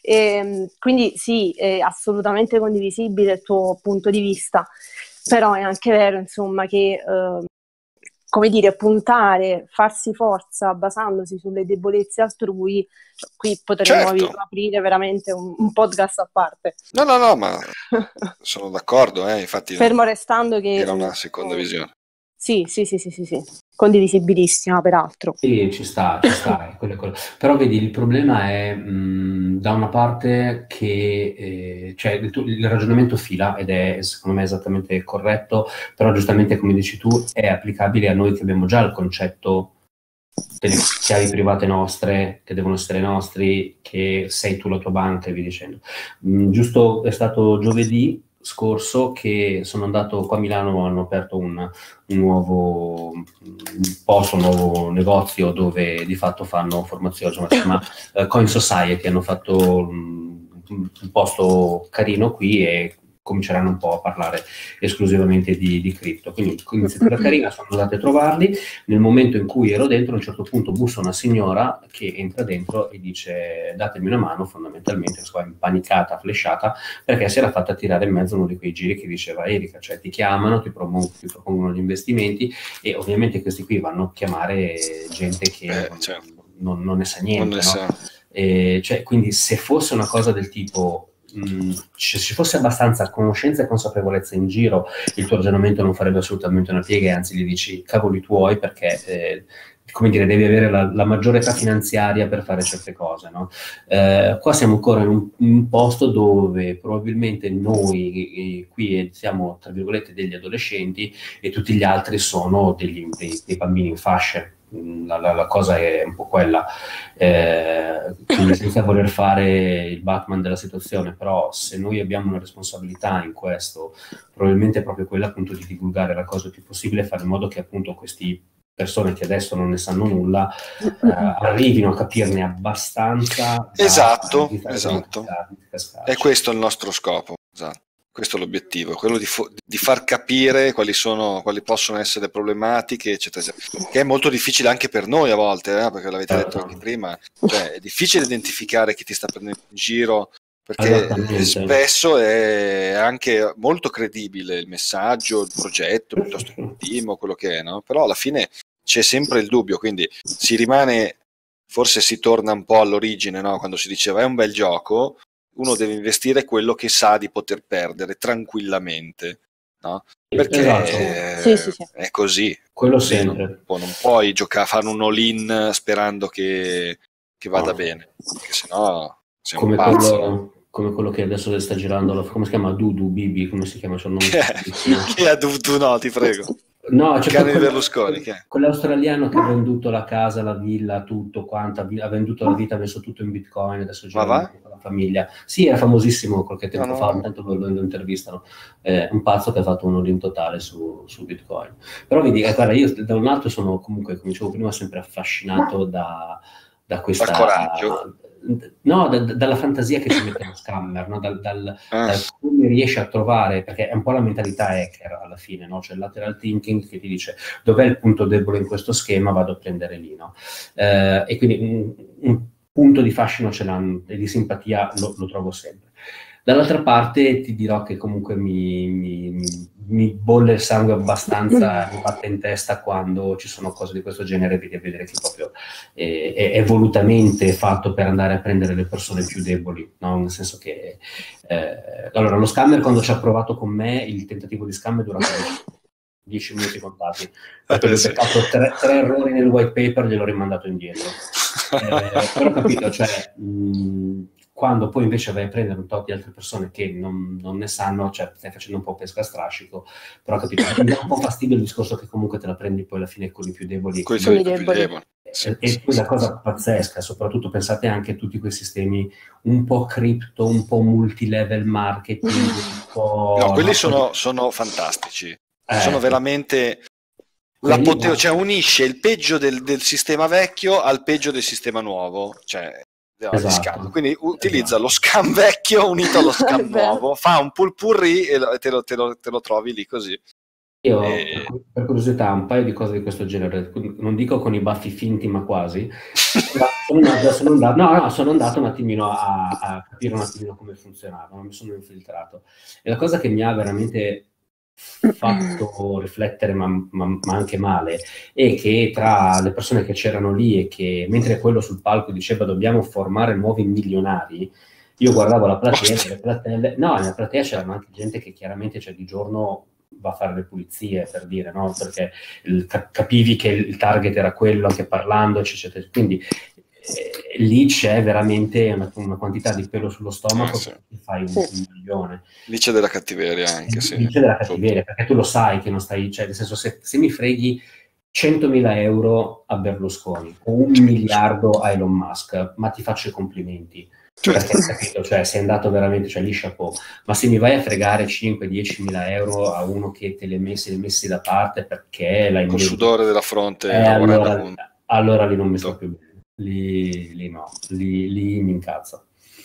E, quindi sì, è assolutamente condivisibile il tuo punto di vista, però è anche vero, insomma, che... Eh, come dire, puntare, farsi forza basandosi sulle debolezze altrui, qui potremmo certo. aprire veramente un, un podcast a parte. No, no, no, ma sono d'accordo, eh, infatti. Fermo restando che... Era una seconda eh, visione. Sì, sì, sì, sì, sì, sì, condivisibilissima peraltro. Sì, ci sta, ci sta. quello, quello. Però vedi, il problema è mh, da una parte che eh, cioè, il, il ragionamento fila ed è secondo me esattamente corretto, però giustamente come dici tu è applicabile a noi che abbiamo già il concetto delle chiavi private nostre, che devono essere nostri, che sei tu la tua banca e via dicendo. Mh, giusto, è stato giovedì scorso che sono andato qua a Milano, hanno aperto un, un nuovo un posto, un nuovo negozio dove di fatto fanno formazione, insomma, si chiama uh, Coin Society, hanno fatto un, un posto carino qui e cominceranno un po' a parlare esclusivamente di, di cripto. Quindi iniziativa carina, sono andate a trovarli. Nel momento in cui ero dentro, a un certo punto bussa una signora che entra dentro e dice datemi una mano, fondamentalmente, insomma, impanicata, flashata, perché si era fatta tirare in mezzo uno di quei giri che diceva Erika, cioè ti chiamano, ti, promu- ti propongono gli investimenti e ovviamente questi qui vanno a chiamare gente che eh, non, certo. non, non ne sa niente. Non ne no? sa. E, cioè, quindi se fosse una cosa del tipo Mm, se ci fosse abbastanza conoscenza e consapevolezza in giro, il tuo ragionamento non farebbe assolutamente una piega, anzi gli dici cavoli tuoi perché eh, come dire, devi avere la, la maggiore età finanziaria per fare certe cose, no? Eh, qua siamo ancora in un, un posto dove probabilmente noi eh, qui siamo tra virgolette degli adolescenti e tutti gli altri sono degli, dei, dei bambini in fasce. La, la, la cosa è un po' quella, eh, quindi senza voler fare il Batman della situazione, però se noi abbiamo una responsabilità in questo, probabilmente è proprio quella appunto di divulgare la cosa il più possibile e fare in modo che appunto queste persone che adesso non ne sanno nulla eh, arrivino a capirne abbastanza. Da, esatto, di esatto. Di è questo il nostro scopo, esatto. Questo è l'obiettivo, quello di, fo- di far capire quali sono, quali possono essere le problematiche, eccetera, eccetera. Che è molto difficile anche per noi a volte, eh, perché l'avete detto anche prima, cioè è difficile identificare chi ti sta prendendo in giro, perché spesso è anche molto credibile il messaggio, il progetto, piuttosto che il team o quello che è, no? Però alla fine c'è sempre il dubbio, quindi si rimane, forse si torna un po' all'origine, no? Quando si diceva è un bel gioco, uno deve investire quello che sa di poter perdere tranquillamente, no? Perché Esatto. Sì, sì, sì. è così. Quello Sì, sempre. non, pu- non puoi giocare, fare un all-in sperando che, che vada No. bene, perché sennò sei un Come pazzo. quello, come quello che adesso sta girando, la- come si chiama? Dudu, Bibi, come si chiama? C'è un nome Che, stranissimo. che ha dovuto, no, ti prego. No, c'è Cane di quello- Berlusconi, che è? quell'australiano che ha venduto la casa, la villa, tutto quanto, ha vi- ha venduto la vita, ha messo tutto in Bitcoin, adesso gira Ma va? il mondo con la famiglia. Sì, era famosissimo qualche tempo No, no, fa, no. intanto lo, lo intervistano. È un pazzo che ha fatto un all-in totale su, su Bitcoin. Però vedi, eh, guarda, io da un lato sono comunque, come dicevo prima, sempre affascinato da, da questa... Dal coraggio. No, da- da- dalla fantasia che ci mette lo scammer, no? dal, dal, Ah. dal come riesce a trovare, perché è un po' la mentalità hacker alla fine, no? C'è il lateral thinking che ti dice dov'è il punto debole in questo schema, vado a prendere lì, no? Eh, e quindi un, un punto di fascino ce l'hanno e di simpatia lo, lo trovo sempre. Dall'altra parte ti dirò che comunque mi, mi, mi, mi bolle il sangue abbastanza, mi batte in testa quando ci sono cose di questo genere, vedi a vedere che proprio è, è, è volutamente fatto per andare a prendere le persone più deboli, no? Nel senso che eh, allora lo scammer quando ci ha provato con me, il tentativo di scam è durato dieci minuti contati, perché Eh, ho sì. beccato tre, tre errori nel white paper, gliel'ho rimandato indietro. Eh, però ho capito, cioè mh, quando poi invece vai a prendere un tot di altre persone che non, non ne sanno, cioè stai facendo un po' pesca a strascico, però ho capito, mi dà un po' fastidio il discorso che comunque te la prendi poi alla fine con i più deboli. Coi Con i più deboli. deboli. Sì, E, e sì, poi sì. la cosa pazzesca, soprattutto pensate anche a tutti quei sistemi un po' cripto, un po' multilevel marketing, un po'... No, quelli no? sono, sono fantastici. Eh, Sono veramente quelli l'apoteo, no. cioè unisce il peggio del, del sistema vecchio al peggio del sistema nuovo, cioè no, di Esatto. scam. Quindi utilizza Esatto. lo scam vecchio unito allo scam Vero. nuovo, fa un pulpurri e lo- te lo, te lo- te lo trovi lì così. Io, E- per, per curiosità, un paio di cose di questo genere, non dico con i baffi finti, ma quasi. Sono andato, sono andato- no, no, sono andato un attimino a, a capire un attimino come funzionava, mi sono infiltrato. E la cosa che mi ha veramente fatto riflettere, ma, ma- ma anche male, è che tra le persone che c'erano lì e che, mentre quello sul palco diceva dobbiamo formare nuovi milionari, io guardavo la platea, Ostia. le platelle, no, nella platea c'erano anche gente che chiaramente, cioè, di giorno va a fare le pulizie, per dire, no? Perché il- cap- capivi che il target era quello, anche parlando, eccetera. Quindi eh, lì c'è veramente una, una quantità di pelo sullo stomaco Eh, sì. che ti fai un, Sì. un milione. Lì c'è della cattiveria anche, sì. Lì c'è della cattiveria, perché tu lo sai che non stai, cioè, nel senso, se, se mi freghi centomila euro a Berlusconi o un miliardo a Elon Musk, ma ti faccio i complimenti. Certo. Perché, capito, cioè, sei andato veramente, cioè, lì chapeau. Ma se mi vai a fregare cinque dieci mila euro a uno che te li hai messi, li hai messi da parte perché l'hai Col messo, sudore della fronte, eh, lavorando allora, con- allora lì non mi sto più bene. Lì, lì no, lì, lì mi incazza.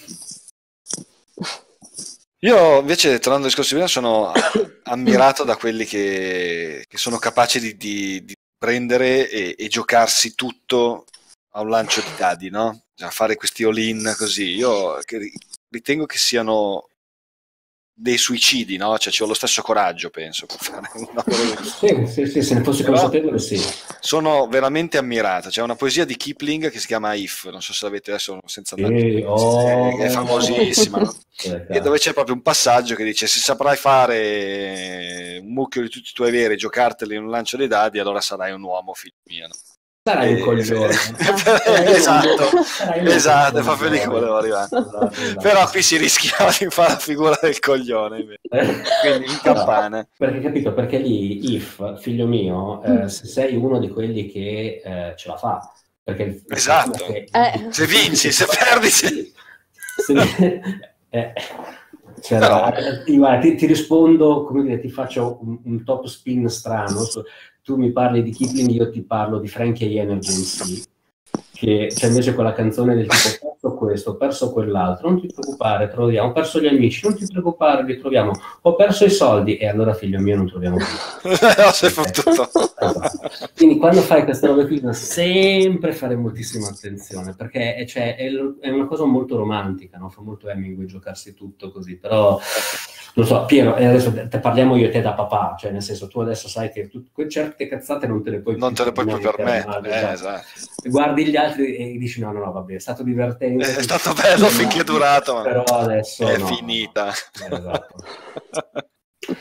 Io invece, tornando al discorso di prima, sono ammirato da quelli che, che sono capaci di, di- di prendere e, e giocarsi tutto a un lancio di dadi, no? Cioè, fare questi all-in così. Io che- ritengo che siano dei suicidi, no? Cioè, ci ho lo stesso coraggio, penso, per fare una cosa così. Sì, sì, sì, se ne fossi Però consapevole, sì. sono veramente ammirato. C'è una poesia di Kipling che si chiama If, non so se l'avete adesso, senza andare Sì, oh. che è famosissima, no? Eh, E dove c'è proprio un passaggio che dice: se saprai fare un mucchio di tutti i tuoi averi e giocarteli in un lancio dei dadi, allora sarai un uomo, figlio mio, no? Sarai un E- coglione. esatto, Sarai un esatto, è coglione. proprio lì che volevo arrivare. Esatto, esatto. Però qui si rischiava di fare la figura del coglione, invece. Quindi in campane. Perché capito? Perché lì, if, figlio mio, eh, se sei uno di quelli che eh, ce la fa, perché il- Esatto. che- Eh. Se vinci, se perdi, se... se- eh, cioè, Però- ti, guarda, ti, ti rispondo, come dire, ti faccio un, un top spin strano. Su- tu mi parli di Kipling, io ti parlo di Frankie Energy in sì, che c'è invece quella canzone del tipo: ho perso questo, ho perso quell'altro, non ti preoccupare, troviamo, ho perso gli amici, non ti preoccupare, li troviamo, ho perso i soldi, e allora, figlio mio, non troviamo più. no, sei fottuto. Esatto. Quindi quando fai queste robe qui bisogna sempre fare moltissima attenzione, perché è, cioè, è, è una cosa molto romantica, no? Fa molto Hemingway giocarsi tutto così, però non so, Piero, e adesso te, te parliamo io e te da papà, cioè nel senso, tu adesso sai che tu, certe cazzate non te le puoi Non più te le puoi più permettere, permettere, no? eh, Esatto. esatto. Guardi gli altri e dici no, no, no, vabbè, è stato divertente. È stato bello finché è durato, ma però adesso è no, finita. no, no. Eh, esatto.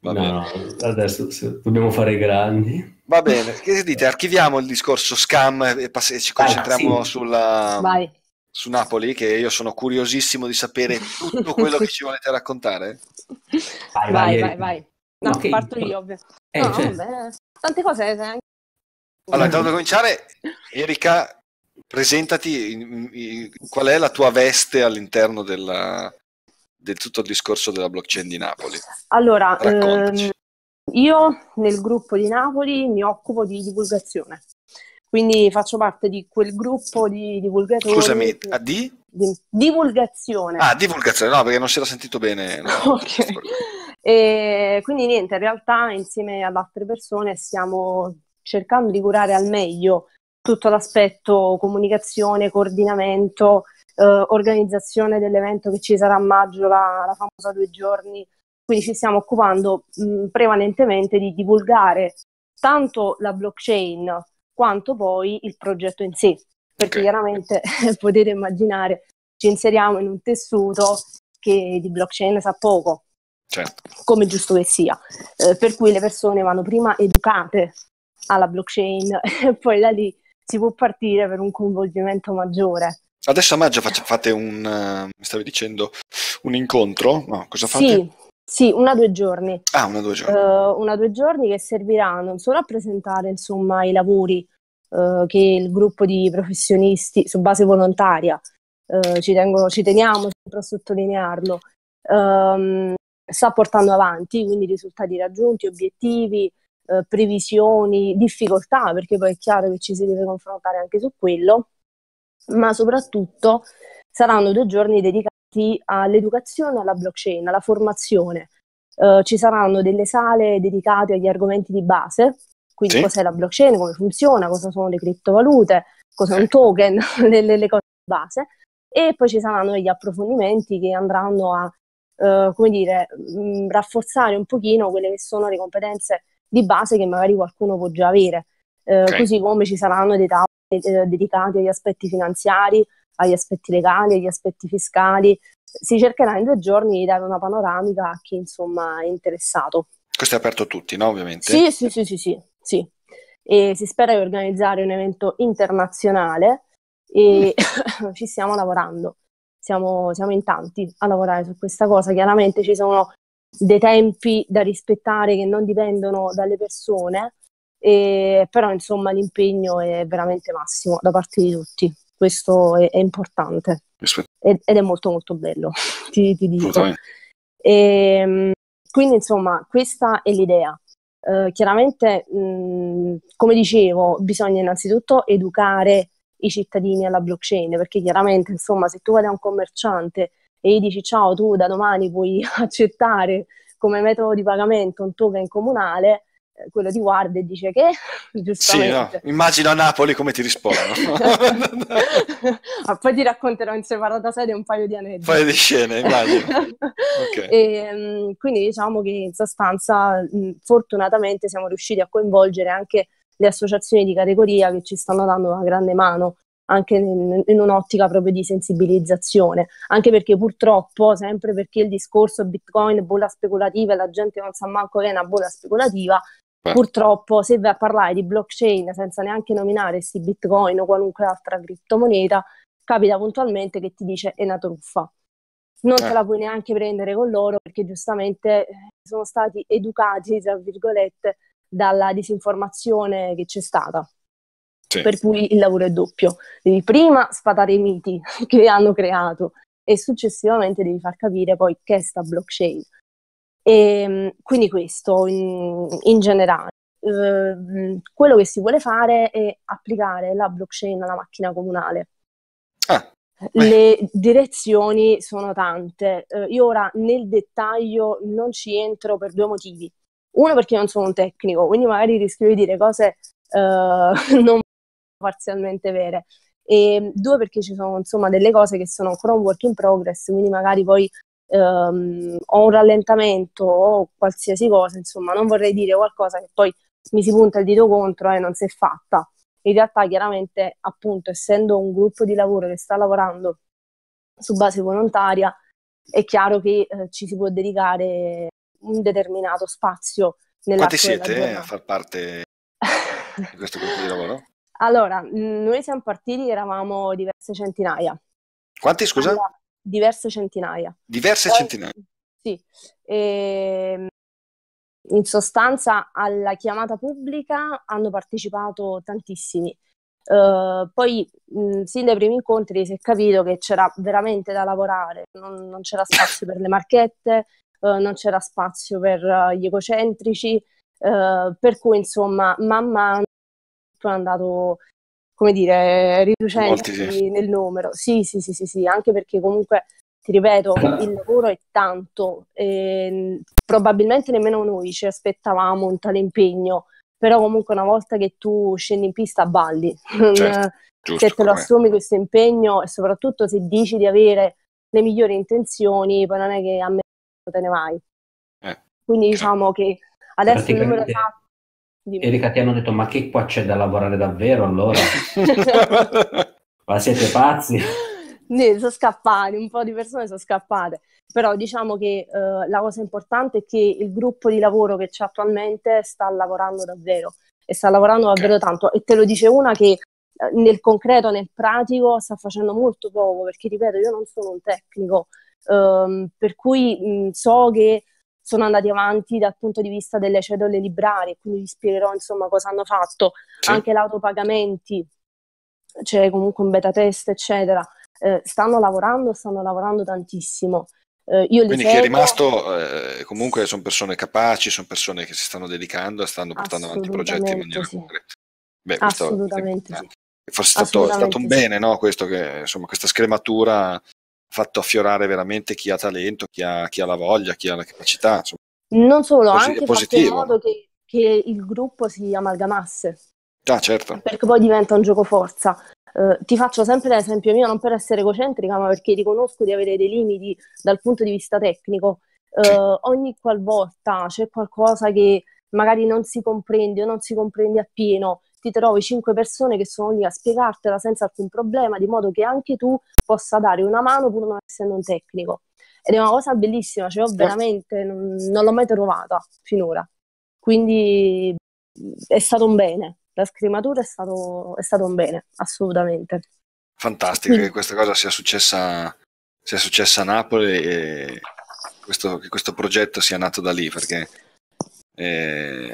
Va no, bene. no, adesso se- dobbiamo fare i grandi. Va bene, che dite? Archiviamo il discorso scam e, pass- e ci Vai, concentriamo sì. sulla, Vai. su Napoli, che io sono curiosissimo di sapere tutto quello che ci volete raccontare. Vai, vai, Vai, Erika. vai, vai. No, No, che- parto io, ovvio. Eh, No, cioè, vabbè, tante cose. eh. Allora, intanto di cominciare, Erika, presentati, in- in- qual è la tua veste all'interno della- del tutto il discorso della blockchain di Napoli? Allora, Raccontaci. ehm, io nel gruppo di Napoli mi occupo di divulgazione, quindi faccio parte di quel gruppo di divulgatori. Scusami, che- a di? di divulgazione. Ah, divulgazione, no, perché non si era sentito bene. No. Ok. E quindi niente, in realtà insieme ad altre persone stiamo cercando di curare al meglio tutto l'aspetto comunicazione, coordinamento, eh, organizzazione dell'evento che ci sarà a maggio, la, la famosa due giorni. Quindi ci stiamo occupando mh, prevalentemente di divulgare tanto la blockchain quanto poi il progetto in sé, perché Ok. chiaramente potete immaginare ci inseriamo in un tessuto che di blockchain sa poco, Certo. come giusto che sia, eh, per cui le persone vanno prima educate alla blockchain e poi da lì si può partire per un coinvolgimento maggiore. Adesso a maggio faccia- fate un, eh, mi stavi dicendo, un incontro? No, cosa fate? Sì, sì, una o due giorni. Ah, una o due giorni. Uh, una o due giorni che servirà non solo a presentare insomma i lavori uh, che il gruppo di professionisti su base volontaria, uh, ci, tengo, ci teniamo sempre a sottolinearlo, um, sta portando avanti, quindi risultati raggiunti, obiettivi, uh, previsioni, difficoltà, perché poi è chiaro che ci si deve confrontare anche su quello, ma soprattutto saranno due giorni dedicati all'educazione alla blockchain, alla formazione. Uh, ci saranno delle sale dedicate agli argomenti di base, quindi Sì. cos'è la blockchain, come funziona, cosa sono le criptovalute, cos'è un Ok. token, le, le- le cose di base, e poi ci saranno degli approfondimenti che andranno a, uh, come dire, mh, rafforzare un pochino quelle che sono le competenze di base che magari qualcuno può già avere. Uh, Ok. Così come ci saranno dei tavoli eh, dedicati agli aspetti finanziari, agli aspetti legali, agli aspetti fiscali. Si cercherà in due giorni di dare una panoramica a chi insomma è interessato. Questo è aperto a tutti, no? Ovviamente. Sì, sì, sì, sì, sì, sì. E si spera di organizzare un evento internazionale e ci stiamo lavorando. Siamo, siamo in tanti a lavorare su questa cosa. Chiaramente ci sono dei tempi da rispettare che non dipendono dalle persone, e, però insomma l'impegno è veramente massimo da parte di tutti. Questo è, è importante Aspetta, ed, ed è molto molto bello, ti, ti dico. assolutamente. E, quindi insomma questa è l'idea. Eh, chiaramente, mh, come dicevo, bisogna innanzitutto educare i cittadini alla blockchain, perché chiaramente insomma se tu vai da un commerciante e gli dici ciao, tu da domani puoi accettare come metodo di pagamento un token comunale, eh, quello ti guarda e dice che? Sì, no, Giustamente. immagino a Napoli come ti rispondono. Ma poi ti racconterò in separata sede un paio di aneddoti. Fai di scene, immagino. Ok. E, mh, quindi diciamo che in sostanza mh, fortunatamente siamo riusciti a coinvolgere anche le associazioni di categoria che ci stanno dando una grande mano anche in, in un'ottica proprio di sensibilizzazione, anche perché purtroppo, sempre perché il discorso Bitcoin, bolla speculativa e la gente non sa manco che è una bolla speculativa, Beh. purtroppo se vai a parlare di blockchain senza neanche nominare questi Bitcoin o qualunque altra criptomoneta, capita puntualmente che ti dice è una truffa. Non Eh. te la puoi neanche prendere con loro perché giustamente eh, sono stati educati, tra virgolette, dalla disinformazione che c'è stata. Sì. Per cui il lavoro è doppio. Devi prima sfatare i miti che hanno creato e successivamente devi far capire poi che è sta blockchain. E, quindi questo in, in generale. Eh, quello che si vuole fare è applicare la blockchain alla macchina comunale. Ah, Le direzioni sono tante. Eh, io ora nel dettaglio non ci entro per due motivi. Uno, perché non sono un tecnico, quindi magari rischio di dire cose eh, non parzialmente vere. E due, perché ci sono insomma delle cose che sono ancora un work in progress, quindi magari poi ehm, ho un rallentamento o qualsiasi cosa, insomma, non vorrei dire qualcosa che poi mi si punta il dito contro e non si è fatta. In realtà chiaramente, appunto, essendo un gruppo di lavoro che sta lavorando su base volontaria, è chiaro che eh, ci si può dedicare un determinato spazio Quanti nell'arco della siete a giornata. far parte di questo gruppo di lavoro? Allora, mh, noi siamo partiti, eravamo diverse centinaia. Quanti, scusa? Allora, diverse centinaia. Diverse Eh, centinaia. Sì. E, in sostanza alla chiamata pubblica hanno partecipato tantissimi. Uh, poi mh, sin dai primi incontri si è capito che c'era veramente da lavorare, non, non c'era spazio per le marchette, uh, non c'era spazio per uh, gli egocentrici, uh, per cui insomma man mano è andato, come dire, riducendosi Molti, sì. nel numero. Sì, sì, sì, sì, sì, anche perché comunque, ti ripeto, il lavoro è tanto, e probabilmente nemmeno noi ci aspettavamo un tale impegno, però comunque una volta che tu scendi in pista balli, Certo, giusto, se te lo corretto. assumi questo impegno e soprattutto se dici di avere le migliori intenzioni, poi non è che a me te ne vai. Eh, Quindi ok. diciamo che adesso il numero Praticamente, esatto... Dimmi. Erika, ti hanno detto, ma che qua c'è da lavorare davvero allora? Ma siete pazzi? Ne sono scappati, un po' di persone sono scappate, però diciamo che eh, la cosa importante è che il gruppo di lavoro che c'è attualmente sta lavorando davvero e sta lavorando davvero Ok. tanto, e te lo dice una che eh, nel concreto, nel pratico sta facendo molto poco, perché ripeto, io non sono un tecnico, ehm, per cui mh, so che sono andati avanti dal punto di vista delle cedole librarie, quindi vi spiegherò insomma cosa hanno fatto, Sì. anche l'autopagamenti, c'è comunque un beta test eccetera. Eh, stanno lavorando, stanno lavorando tantissimo. Eh, io li Quindi chi è seguo. rimasto eh, comunque sono persone capaci, sono persone che si stanno dedicando e stanno portando avanti i progetti in Assolutamente maniera sì. concreta. Beh, questo, questo è Assolutamente sì. importante. Forse è stato, è stato un Assolutamente sì. bene, no? Questo che insomma questa scrematura ha fatto affiorare veramente chi ha talento, chi ha, chi ha la voglia, chi ha la capacità. Insomma, Non solo, ha Posi- è anche fatto in positivo. modo che, che il gruppo si amalgamasse, Ah, certo. perché poi diventa un gioco forza. Eh, ti faccio sempre l'esempio mio, non per essere egocentrica, ma perché riconosco di avere dei limiti dal punto di vista tecnico. Eh, Sì. ogni qualvolta c'è qualcosa che magari non si comprende o non si comprende appieno, ti trovi cinque persone che sono lì a spiegartela senza alcun problema, di modo che anche tu possa dare una mano pur non essendo un tecnico. Ed è una cosa bellissima, cioè io veramente non, non l'ho mai trovata finora. Quindi è stato un bene, la scrematura è stato, è stato un bene, assolutamente. Fantastico Quindi, che questa cosa sia successa, sia successa a Napoli e questo, che questo progetto sia nato da lì, perché è,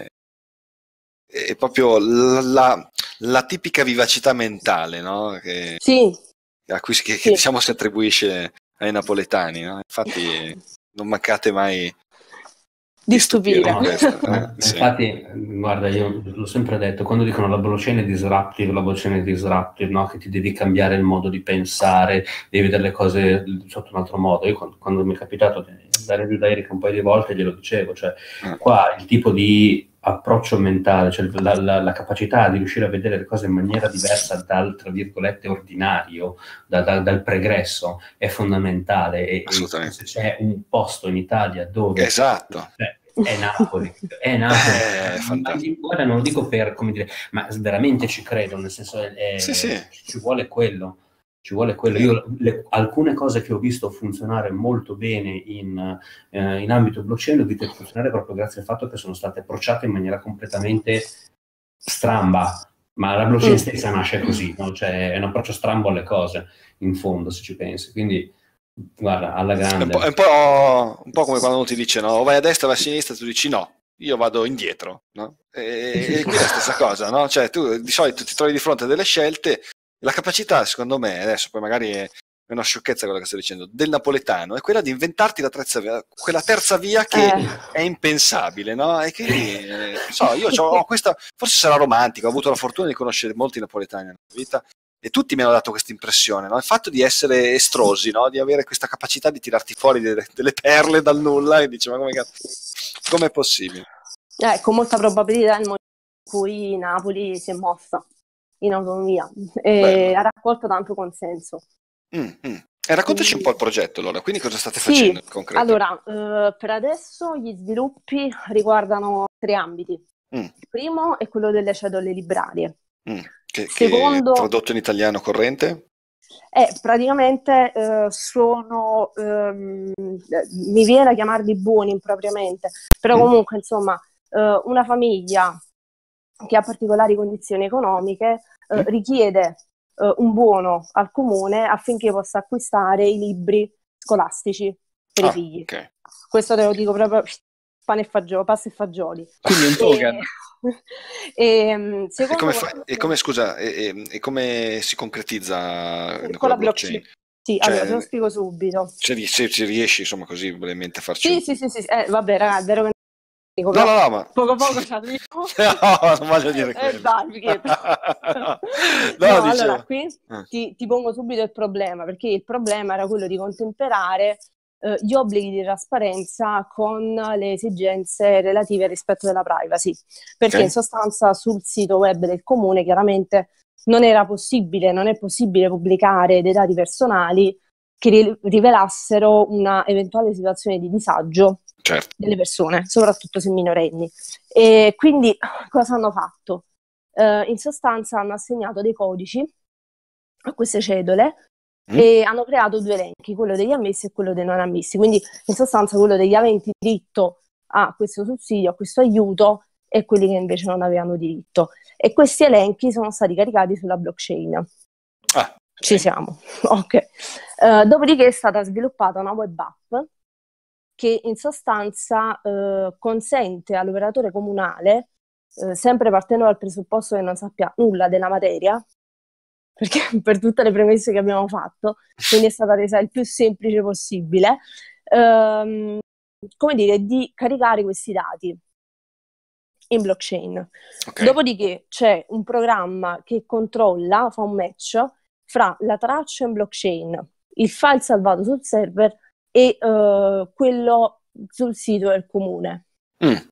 è proprio la, la, la tipica vivacità mentale, no? Che, sì, a cui che, che sì. diciamo si attribuisce ai napoletani, no? Infatti non mancate mai Di di stupire in stupire. questo. Eh, Ma sì. infatti, guarda, io l'ho sempre detto, quando dicono la blockchain è disruptive, la blockchain è disruptive, no? Che ti devi cambiare il modo di pensare, devi vedere le cose sotto un altro modo. Io quando, quando mi è capitato di andare giù da Erika un paio di volte glielo dicevo, cioè Eh. qua il tipo di approccio mentale, cioè la, la, la capacità di riuscire a vedere le cose in maniera diversa dal, tra virgolette, ordinario, da, da, dal pregresso, è fondamentale. E, e se c'è un posto in Italia dove... Esatto. Cioè, è Napoli, è Napoli. È fantastico. Guarda, non lo dico per, come dire, ma veramente ci credo, nel senso è, è, Sì, sì. ci vuole quello. Ci vuole quello. Io le, alcune cose che ho visto funzionare molto bene in, eh, in ambito blockchain, le ho viste funzionare proprio grazie al fatto che sono state approcciate in maniera completamente stramba. Ma la blockchain Mm. stessa nasce così, no? Cioè, è un approccio strambo alle cose, in fondo, se ci pensi. Quindi, guarda, alla grande. È un po', è un po', un po' come quando uno ti dice no, o vai a destra o vai a sinistra, tu dici no, io vado indietro, no? E, e qui è la stessa cosa, no? Cioè tu di solito ti trovi di fronte a delle scelte, la capacità, secondo me, adesso poi magari è una sciocchezza quello che sto dicendo, del napoletano è quella di inventarti la terza via, quella terza via che Eh. è impensabile, no? E quindi, eh, so, io ho questa, forse sarà romantico, ho avuto la fortuna di conoscere molti napoletani nella mia vita, e tutti mi hanno dato questa impressione, no? Il fatto di essere estrosi, no? Di avere questa capacità di tirarti fuori delle, delle perle dal nulla e dici ma come è possibile? Eh, con molta probabilità è il motivo in cui Napoli si è mossa in autonomia e Bello. ha raccolto tanto consenso. Mm, mm. E raccontaci un po' il progetto allora, quindi cosa state Sì, facendo in concreto? Allora, eh, per adesso gli sviluppi riguardano tre ambiti. Mm. Il primo è quello delle cedole librarie. Mm. Che, Secondo, che tradotto in italiano corrente? Eh, praticamente eh, sono, ehm, mi viene da chiamarli buoni impropriamente, però comunque insomma eh, una famiglia che ha particolari condizioni economiche eh, richiede eh, un buono al comune affinché possa acquistare i libri scolastici per Ah, i figli. ok. Questo te lo dico proprio pane e fagioli, pasta e fagioli. Quindi un token. E, e, E secondo come, fa- me- e come, scusa, e, e- e come si concretizza con, con la la blockchain? blockchain. Sì, Cioè, allora te lo spiego subito. se, ri- se ci riesci, insomma, così brevemente a farci Sì, un... sì, sì, sì, eh, vabbè, raga, è vero che dico, No, però no, no, ma... poco poco ci arrivo. No, non voglio dire Eh, quello. dai, Pietro. No, No, dicevo... allora, qui Eh, ti, ti pongo subito il problema, perché il problema era quello di contemperare eh, gli obblighi di trasparenza con le esigenze relative al rispetto della privacy, perché Ok. in sostanza sul sito web del comune chiaramente non era possibile, non è possibile pubblicare dei dati personali che ri- rivelassero una eventuale situazione di disagio certo. delle persone, soprattutto se minorenni. E quindi cosa hanno fatto? Eh, in sostanza hanno assegnato dei codici a queste cedole Mm. e hanno creato due elenchi, quello degli ammessi e quello dei non ammessi. Quindi in sostanza quello degli aventi diritto a questo sussidio, a questo aiuto, e quelli che invece non avevano diritto. E questi elenchi sono stati caricati sulla blockchain. Ah, Ci ok. siamo, ok. Eh, dopodiché è stata sviluppata una web app che in sostanza eh, consente all'operatore comunale, eh, sempre partendo dal presupposto che non sappia nulla della materia, perché per tutte le premesse che abbiamo fatto, quindi è stata resa il più semplice possibile, ehm, come dire, di caricare questi dati in blockchain. Ok. Dopodiché c'è un programma che controlla, fa un match fra la traccia in blockchain, il file salvato sul server e eh, quello sul sito del comune. Mm.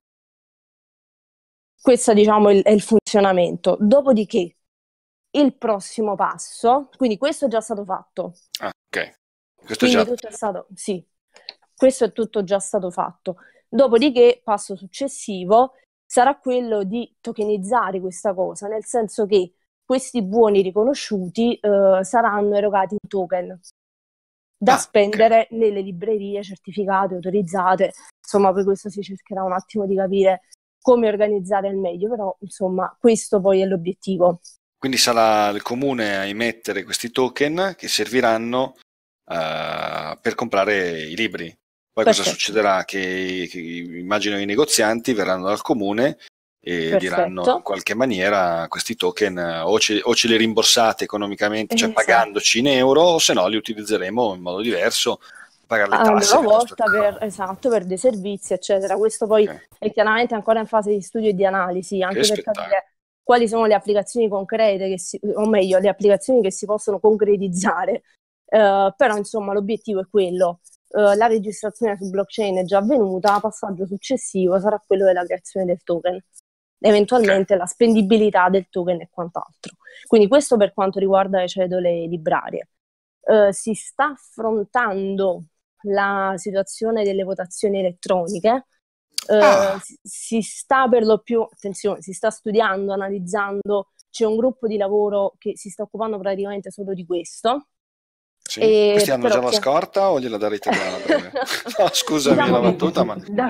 Questo, diciamo, il- è il funzionamento. Dopodiché, il prossimo passo, quindi questo è già stato fatto, Ah, ok. Questo quindi già... tutto è stato, sì, questo è tutto già stato fatto. Dopodiché, passo successivo sarà quello di tokenizzare questa cosa, nel senso che questi buoni riconosciuti eh, saranno erogati in token da Ah, ok. spendere nelle librerie certificate, autorizzate. Insomma, per questo si cercherà un attimo di capire come organizzare al meglio, però insomma questo poi è l'obiettivo. Quindi sarà il comune a emettere questi token che serviranno eh, per comprare i libri. Poi cosa Perfetto. succederà? Che, che immagino i negozianti verranno dal comune e Perfetto. diranno in qualche maniera questi token eh, o ce, o ce li rimborsate economicamente, cioè Esatto. pagandoci in euro, o se no li utilizzeremo in modo diverso, pagare le A tasse. loro piuttosto volta che- per, esatto, per dei servizi, eccetera. Questo poi Ok. è chiaramente ancora in fase di studio e di analisi, anche Che per spettacolo. capire quali sono le applicazioni concrete, che si, o meglio, le applicazioni che si possono concretizzare. Eh, però, insomma, l'obiettivo è quello. Eh, la registrazione su blockchain è già avvenuta, passaggio successivo sarà quello della creazione del token, eventualmente la spendibilità del token e quant'altro. Quindi questo per quanto riguarda le cedole librarie. Eh, si sta affrontando la situazione delle votazioni elettroniche, eh, Ah. si, si sta per lo più, attenzione, si sta studiando, analizzando, c'è un gruppo di lavoro che si sta occupando praticamente solo di questo. Sì? E Questi hanno però già la chi- scorta o gliela darete a breve? No, scusami Diciamo la che battuta, ma... da,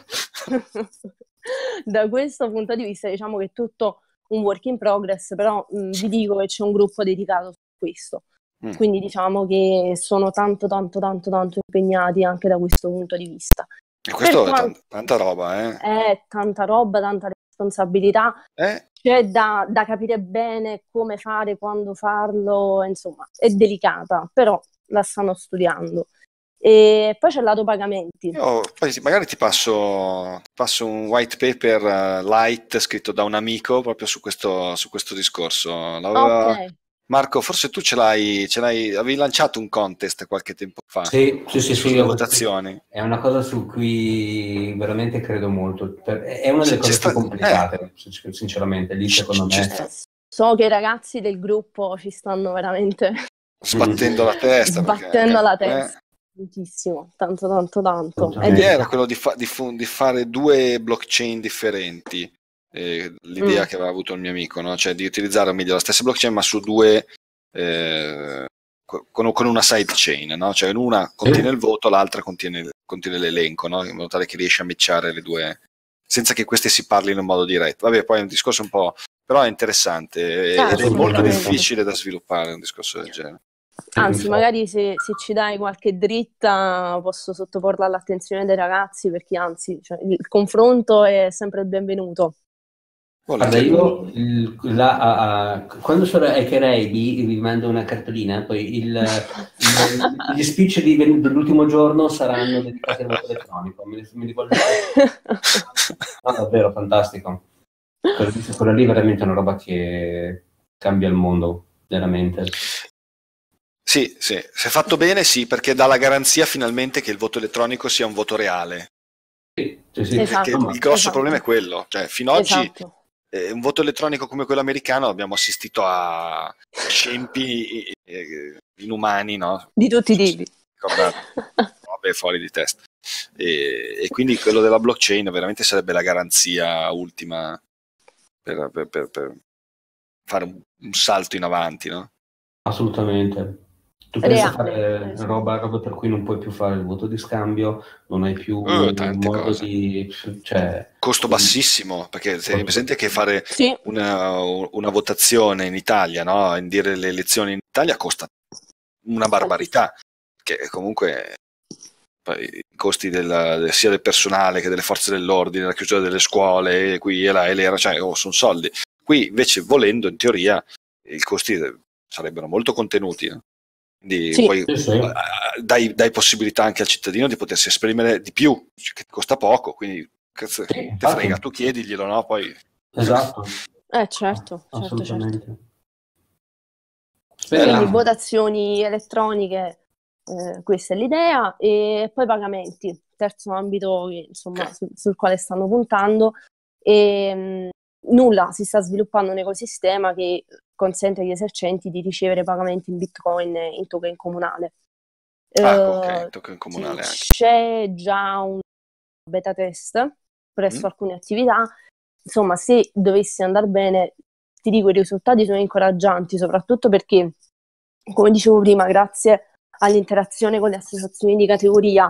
da questo punto di vista diciamo che è tutto un work in progress, però mh, vi dico che c'è un gruppo dedicato su questo. Mm. Quindi diciamo che sono tanto tanto tanto tanto impegnati anche da questo punto di vista. E questo Per è quanto- tan- tanta roba, eh? È tanta roba, tanta responsabilità, Eh? c'è da, da capire bene come fare, quando farlo, insomma, è delicata, però la stanno studiando. E poi c'è il lato pagamenti. Io poi sì, magari ti passo, ti passo un white paper eh, light scritto da un amico proprio su questo, su questo discorso. L'aveva- Ok, Marco, forse tu ce l'hai, ce l'hai, avevi lanciato un contest qualche tempo fa Sì, sì, sì, sì, sulle io- votazioni. è una cosa su cui veramente credo molto. Per- È una delle C'è- c'è cose più sta- complicate, sin- sinceramente, lì Ci- secondo ci me. sta- Eh, so che i ragazzi del gruppo ci stanno veramente Sbattendo la testa. sbattendo perché, la eh, testa. Tantissimo, tanto tanto tanto. È Assolutamente. L'idea era delicato. quello di, fa- di fu- di fare due blockchain differenti. Eh, l'idea Mm. che aveva avuto il mio amico, no? Cioè di utilizzare o meglio la stessa blockchain, ma su due, eh, con, con una sidechain, no? Cioè in una contiene il voto, l'altra contiene, contiene l'elenco, no? In modo tale che riesci a matchare le due senza che queste si parlino in modo diretto. Vabbè, poi è un discorso un po', però è interessante Ah, ed è molto assolutamente. difficile da sviluppare un discorso del genere. Anzi, magari se, se ci dai qualche dritta posso sottoporla all'attenzione dei ragazzi, perché anzi, cioè, il confronto è sempre il benvenuto. Guarda, io il, la, a, a, quando sono ai Caraibi vi mando una cartolina, poi il, il, gli speech di, dell'ultimo giorno saranno dedicati al voto elettronico. Mi, mi ricordo. No, davvero fantastico. Quello, quello lì è veramente una roba che cambia il mondo, veramente. Sì, sì, se fatto bene sì, perché dà la garanzia finalmente che il voto elettronico sia un voto reale. Sì, sì, sì. Esatto, Perché il grosso esatto. problema è quello, cioè fino ad oggi Esatto. eh, un voto elettronico come quello americano abbiamo assistito a scempi eh, inumani, no? Di tutti i tipi. Ricordate? Vabbè, fuori di testa. E, e quindi quello della blockchain veramente sarebbe la garanzia ultima per, per, per, per fare un, un salto in avanti, no? Assolutamente. Tu pensi a Reale, fare esatto. roba, roba per cui non puoi più fare il voto di scambio, non hai più Uh, un tante modo cose. di... Cioè, Costo bassissimo, perché tieni presente che fare Sì. una, una votazione in Italia, no? Indire le elezioni in Italia costa una barbarità, che comunque poi i costi del, sia del personale che delle forze dell'ordine, la chiusura delle scuole, e qui e là e l'era, cioè oh, sono soldi. Qui invece volendo, in teoria, i costi sarebbero molto contenuti. Eh? Quindi Sì. poi sì, sì. uh, dai, dai possibilità anche al cittadino di potersi esprimere di più, che costa poco, quindi cazzo, Sì, te infatti. frega, tu chiediglielo, no? Poi... Esatto. Eh, certo, certo, Assolutamente. certo. Speriamo. Quindi votazioni elettroniche, eh, questa è l'idea, e poi pagamenti, terzo ambito che, insomma, Ok. sul, sul quale stanno puntando. E, mh, nulla, si sta sviluppando un ecosistema che consente agli esercenti di ricevere pagamenti in Bitcoin e in token comunale. Ah, ok, Eh, token comunale anche. c'è già un beta test presso Mm. alcune attività. Insomma, se dovesse andare bene, ti dico, i risultati sono incoraggianti, soprattutto perché, come dicevo prima, grazie all'interazione con le associazioni di categoria,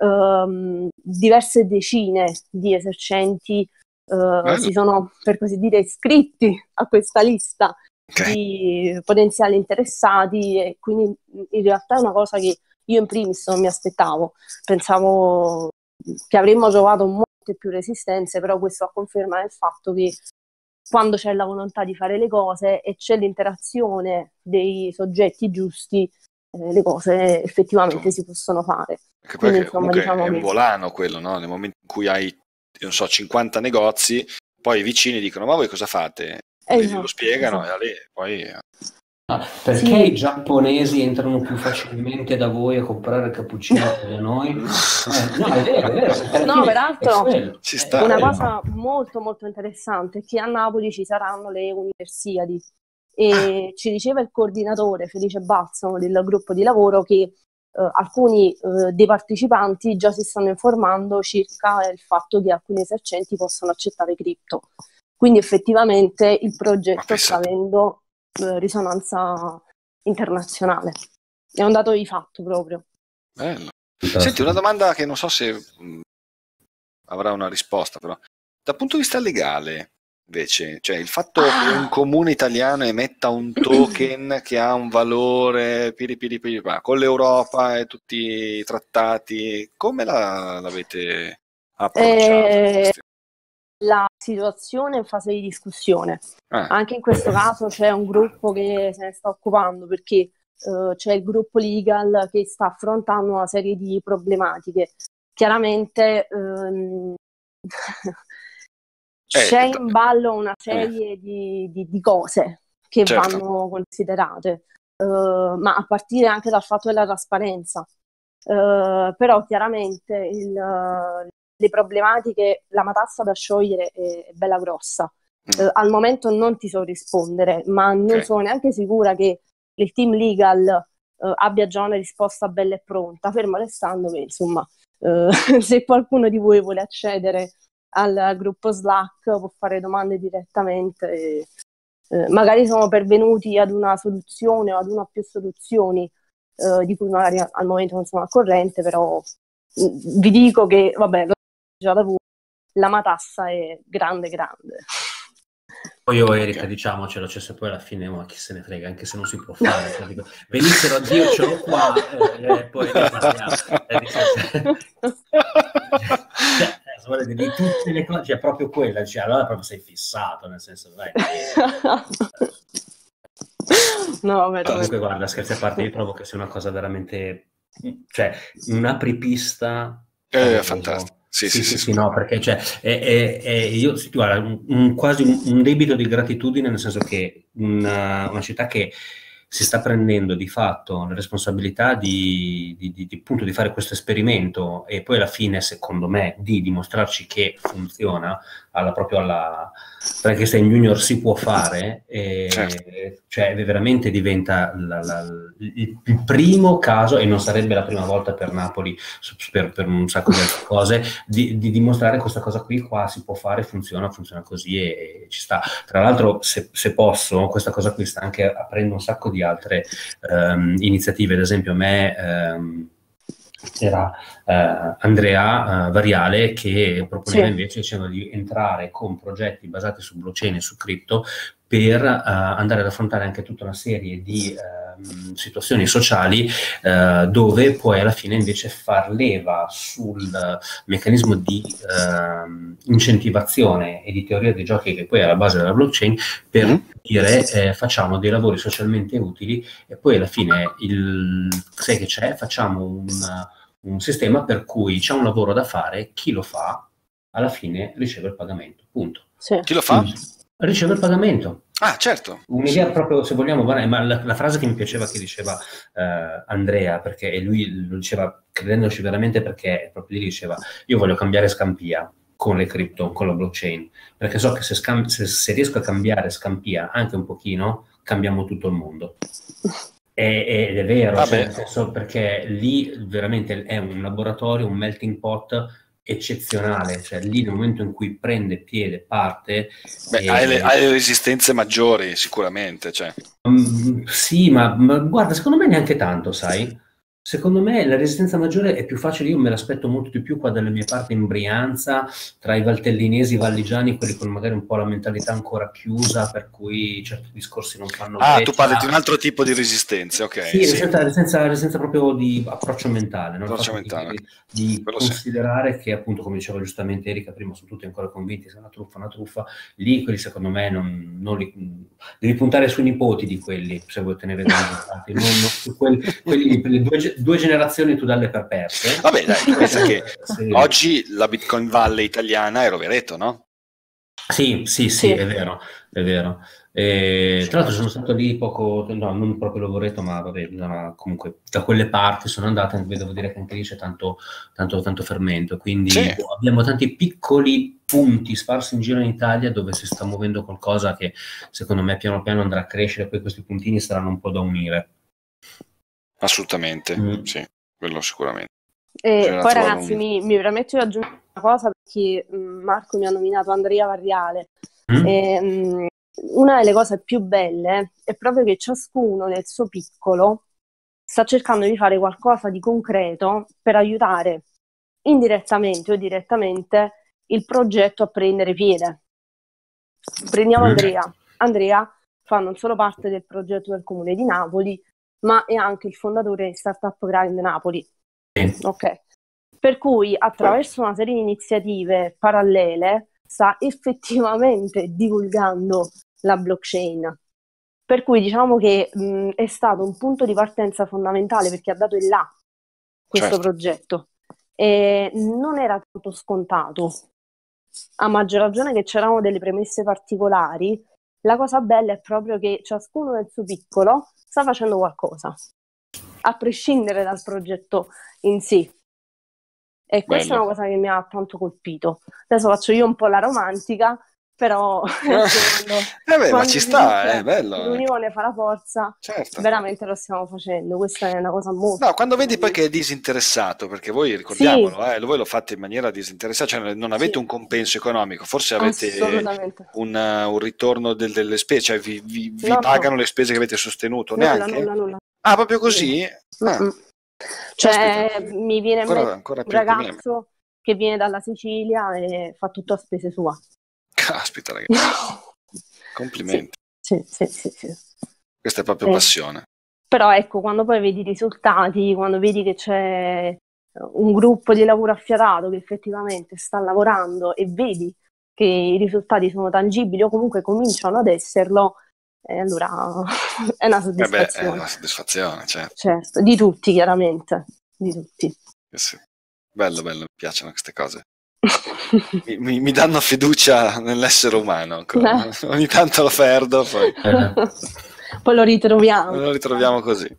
ehm, diverse decine di esercenti eh, Bello. si sono, per così dire, iscritti a questa lista Ok. di potenziali interessati, e quindi in realtà è una cosa che io in primis non mi aspettavo. Pensavo che avremmo trovato molte più resistenze, però questo a conferma del fatto che quando c'è la volontà di fare le cose e c'è l'interazione dei soggetti giusti, eh, le cose effettivamente si possono fare. Anche Quindi, perché insomma, comunque diciamo è un che... volano quello, no? Nel momento in cui hai, non so, cinquanta negozi, poi i vicini dicono, ma voi cosa fate? E Esatto, glielo spiegano, esatto. e lì, poi... Ah, perché Sì. i giapponesi entrano più facilmente da voi a comprare il cappuccino che da noi? Eh, no, è vero, è vero. perché alla No, fine è peraltro, quello, Ci è sta. una quello. cosa molto molto interessante è che a Napoli ci saranno le Universiadi e ci diceva il coordinatore Felice Balsamo del gruppo di lavoro che eh, alcuni eh, dei partecipanti già si stanno informando circa il fatto che alcuni esercenti possono accettare cripto. Quindi effettivamente il Ma progetto sta pensate. avendo eh, risonanza internazionale. È un dato di fatto proprio. Bello. Fantastico. Senti, una domanda che non so se mh, avrà una risposta, però. Dal punto di vista legale, invece, cioè il fatto Ah! che un comune italiano emetta un token che ha un valore piri piri piri pa, con l'Europa e tutti i trattati, come la, l'avete approcciato? Eh, la situazione è in fase di discussione. Ah, Anche in questo caso c'è un gruppo che se ne sta occupando, perché eh, c'è il gruppo legal che sta affrontando una serie di problematiche. Chiaramente ehm, c'è eh, in ballo una serie di, di- di cose che certo. vanno considerate, eh, ma a partire anche dal fatto della trasparenza. Eh, però chiaramente il, le problematiche, la matassa da sciogliere è, è bella grossa. Mm, Eh, al momento non ti so rispondere, ma non ok. sono neanche sicura che il team legal eh, abbia già una risposta bella e pronta, fermo restando che, insomma, eh, se qualcuno di voi vuole accedere al gruppo Slack può fare domande direttamente e, eh, magari sono pervenuti ad una soluzione o ad una o più soluzioni eh, di cui magari al momento non sono al corrente, però mh, vi dico che, vabbè, lo già da voi, la matassa è grande grande. Poi io Erika, diciamocelo, cioè se poi alla fine ma chi se ne frega, anche se non si può fare, cioè, dico, venissero a Dio ce l'ho qua eh, e poi ne parliamo. Eh, dico, cioè, cioè, di tutte le cose, cioè proprio quella, cioè, allora proprio sei fissato, nel senso dai. No, vabbè, comunque guarda, scherzi a parte, io trovo che sia una cosa veramente, cioè un apripista eh, fantastico. Sì, sì, sì, sì, sì, sì, no, perché cioè, è, è, è, io guarda, un, un, quasi un, un debito di gratitudine, nel senso che una, una città che si sta prendendo di fatto la responsabilità di, di, di, di, appunto, di fare questo esperimento e poi alla fine, secondo me, di dimostrarci che funziona, alla, proprio alla Frankenstein Junior si può fare, e, certo. cioè veramente diventa la, la, il, il primo caso, e non sarebbe la prima volta per Napoli, per, per un sacco di altre cose, di, di dimostrare questa cosa qui, qua si può fare, funziona, funziona così e, e ci sta. Tra l'altro, se, se posso, questa cosa qui sta anche aprendo un sacco di altre um, iniziative, ad esempio a me um, era uh, Andrea uh, Variale che proponeva sì. invece dicendo, di entrare con progetti basati su blockchain e su cripto per uh, andare ad affrontare anche tutta una serie di uh, situazioni sociali uh, dove poi alla fine invece far leva sul uh, meccanismo di uh, incentivazione e di teoria dei giochi che poi è alla base della blockchain per mm. dire eh, facciamo dei lavori socialmente utili e poi alla fine il sai che c'è, facciamo un, un sistema per cui c'è un lavoro da fare, chi lo fa alla fine riceve il pagamento, punto. Sì. Chi lo fa? Riceve il pagamento. Ah, certo. Un'idea sì. proprio, se vogliamo, ma la, la frase che mi piaceva che diceva uh, Andrea, perché lui lo diceva credendoci veramente, perché proprio lì diceva io voglio cambiare Scampia con le cripto, con la blockchain, perché so che se, scamb- se, se riesco a cambiare Scampia anche un pochino, cambiamo tutto il mondo. E, ed è vero, cioè, nel senso, perché lì veramente è un laboratorio, un melting pot eccezionale, cioè lì nel momento in cui prende piede, parte... Beh, e... hai, le, hai le resistenze maggiori sicuramente, cioè. Um, sì, ma, ma guarda, secondo me neanche tanto, sai? Secondo me la resistenza maggiore è più facile, io me l'aspetto molto di più qua dalle mie parti in Brianza, tra i valtellinesi, i valligiani, quelli con magari un po' la mentalità ancora chiusa, per cui certi discorsi non fanno Ah, breccia. Tu parli di un altro tipo di resistenze, ok. Sì, sì. Resistenza, resistenza, resistenza proprio di approccio mentale, no? Approccio mentale. Di, di considerare sì. che appunto, come diceva giustamente Erika prima, sono tutti ancora convinti che sia una truffa, una truffa, lì quelli secondo me non, non li, devi puntare sui nipoti di quelli, se vuoi ottenere dei risultati, non, non su quelli, quelli le due due generazioni tu dalle per perse. Vabbè, dai, tu pensa che sì. oggi la Bitcoin Valley italiana è Rovereto, no? Sì, sì, sì, sì, è vero, è vero. E, tra l'altro sono stato lì poco, no, non proprio Rovereto, ma vabbè, no, comunque da quelle parti sono andato e devo dire che anche lì c'è tanto, tanto, tanto fermento, quindi sì. abbiamo tanti piccoli punti sparsi in giro in Italia dove si sta muovendo qualcosa che secondo me piano piano andrà a crescere, poi questi puntini saranno un po' da unire. Assolutamente, mm. sì, quello sicuramente. E poi ragazzi un... mi, mi permetto di aggiungere una cosa, perché mh, Marco mi ha nominato Andrea Variale. Mm. E, mh, una delle cose più belle è proprio che ciascuno nel suo piccolo sta cercando di fare qualcosa di concreto per aiutare indirettamente o direttamente il progetto a prendere piede. Prendiamo mm. Andrea. Andrea fa non solo parte del progetto del Comune di Napoli, ma è anche il fondatore di Startup Grind Napoli. Ok. Per cui attraverso una serie di iniziative parallele sta effettivamente divulgando la blockchain. Per cui diciamo che mh, è stato un punto di partenza fondamentale, perché ha dato il là questo certo. progetto. E non era tanto scontato. A maggior ragione che c'erano delle premesse particolari. La cosa bella è proprio che ciascuno nel suo piccolo sta facendo qualcosa, a prescindere dal progetto in sé. E questa Bello. È una cosa che mi ha tanto colpito. Adesso faccio io un po' la romantica, però quando, eh beh, ma ci sta, è bello. L'unione fa la forza, certo. Veramente lo stiamo facendo. Questa è una cosa molto... No, quando vedi poi che è disinteressato, perché voi, ricordiamolo, sì. eh, voi lo fate in maniera disinteressata, cioè non avete sì. un compenso economico, forse avete un, uh, un ritorno del, delle spese, cioè vi, vi, vi no, pagano no. le spese che avete sostenuto, nulla, neanche? Nulla, nulla. Ah, proprio così? Ah. Mm-mm. Cioè, Caspita. mi viene in Ancora, mente ancora un più problemi. ragazzo che viene dalla Sicilia e fa tutto a spese sua. Caspita, ragazzi. Complimenti. Sì, sì, sì, sì, sì. Questa è proprio Eh, passione. Però ecco, quando poi vedi i risultati, quando vedi che c'è un gruppo di lavoro affiatato che effettivamente sta lavorando e vedi che i risultati sono tangibili o comunque cominciano ad esserlo, eh, allora è una Eh beh, è soddisfazione. una soddisfazione, certo. Certo, di tutti chiaramente, di tutti. Eh sì. Bello, bello, mi piacciono queste cose. Mi, mi- mi danno fiducia nell'essere umano ancora. Eh. Ogni tanto lo perdo, poi Eh. Poi lo ritroviamo. lo ritroviamo così.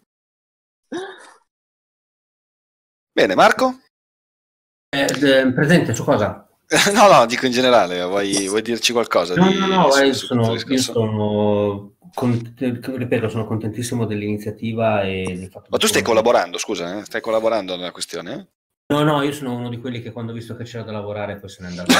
Bene, Marco? Eh, d- presente su cosa? No, no, dico in generale, vuoi, vuoi dirci qualcosa No, di, no, no, su, eh, su questo sono, io discorso? sono, con- ripeto, sono contentissimo dell'iniziativa e del fatto Ma di tu stai come- collaborando, scusa, eh? Stai collaborando nella questione? eh? No, no, io sono uno di quelli che quando ho visto che c'era da lavorare poi se n'è andato.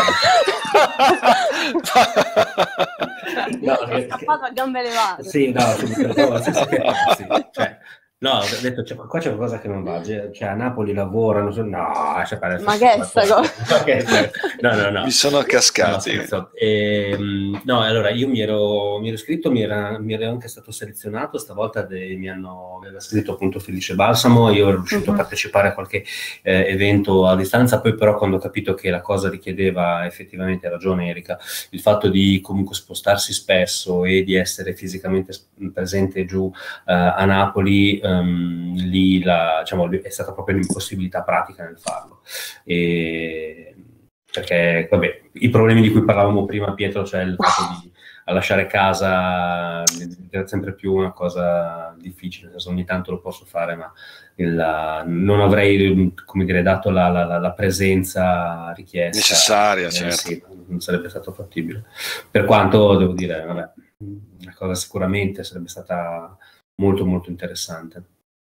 No, È perché- scappato a gambe levate. Sì, no, subito, no, sì, sì, sì, cioè, no, ho detto, cioè, qua c'è qualcosa che non va, cioè cioè, a Napoli lavorano, so- no, lascia perdere, Ma che è sta cosa? no, no, no. Mi sono cascati. No, scherzo. Ehm, no, allora io mi ero, mi ero iscritto, mi era, mi ero anche stato selezionato, stavolta de- mi hanno aveva scritto appunto Felice Balsamo, io ero riuscito Mhm. a partecipare a qualche eh, evento a distanza, poi però quando ho capito che la cosa richiedeva effettivamente, ha ragione Erika, il fatto di comunque spostarsi spesso e di essere fisicamente s- presente giù eh, a Napoli, ehm, lì la, diciamo, è stata proprio un'impossibilità pratica nel farlo. E, perché, vabbè, i problemi di cui parlavamo prima, Pietro, cioè il fatto di lasciare casa è sempre più una cosa difficile, nel senso, ogni tanto lo posso fare, ma il- non avrei, come dire, dato la, la- la presenza richiesta. Necessaria, Eh, certo. sì, non sarebbe stato fattibile. Per quanto, devo dire, vabbè, la cosa sicuramente sarebbe stata molto molto interessante.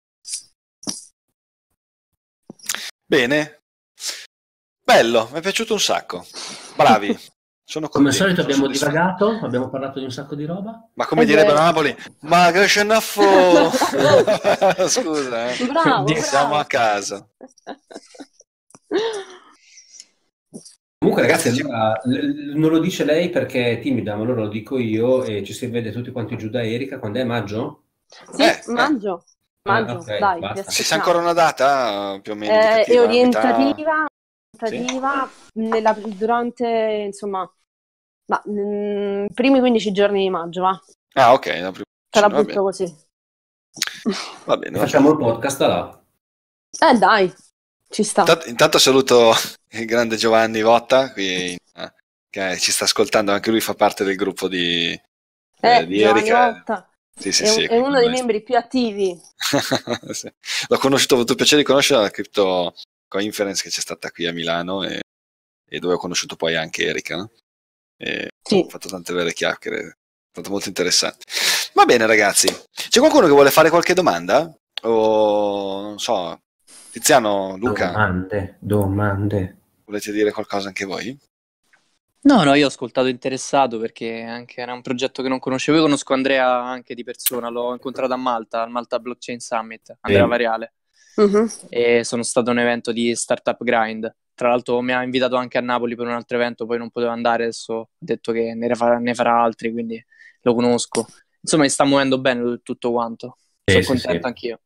Bene. Bello, mi è piaciuto un sacco. Bravi. Sono Come al contento, solito sono abbiamo soddisfatto. divagato, abbiamo parlato di un sacco di roba. Ma come È direbbe a vero. Napoli, ma che scenaffo! Scusa, eh. Bravo, Siamo bravo. a casa. Comunque ragazzi, Ragazzi, ci- allora, l- l- non lo dice lei perché è timida, ma allora lo dico io e ci si vede tutti quanti giù da Erika. Quando è maggio? Sì, Eh, eh. maggio, maggio, Ah, ok, dai, basta. vi Si sa aspettiamo. ancora una data eh, più o meno Eh, è indicativa? orientativa, Metà... orientativa nella- durante, insomma, ma, mm, i primi quindici giorni di maggio, va? Ah, ok, la prima- Te la va bene, butto così. va bene, va Facciamo bene. il podcast là. Eh dai, ci sta. Intanto, intanto saluto il grande Giovanni Votta, qui, eh, che ci sta ascoltando, anche lui fa parte del gruppo di, eh, Eh, di Giovanni Erika. Motta Sì, sì, è, un- sì, è uno dei membri più attivi. Sì. L'ho conosciuto, ho avuto il piacere di conoscere alla Crypto Conference che c'è stata qui a Milano e, e dove ho conosciuto poi anche Erika, no? E Sì. ho fatto tante belle chiacchiere, è stato molto interessante. Va bene ragazzi, c'è qualcuno che vuole fare qualche domanda? O non so, Tiziano, Luca, Domande, domande. volete dire qualcosa anche voi? No, no, io ho ascoltato interessato perché anche era un progetto che non conoscevo. Io conosco Andrea anche di persona, l'ho incontrato a Malta, al Malta Blockchain Summit, Andrea Sì. Variale, Mhm. e sono stato a un evento di Startup Grind. Tra l'altro mi ha invitato anche a Napoli per un altro evento, poi non potevo andare, adesso ho detto che ne farà, ne farà altri, quindi lo conosco. Insomma, mi sta muovendo bene tutto quanto. Sì, Sono sì, contento sì. anch'io.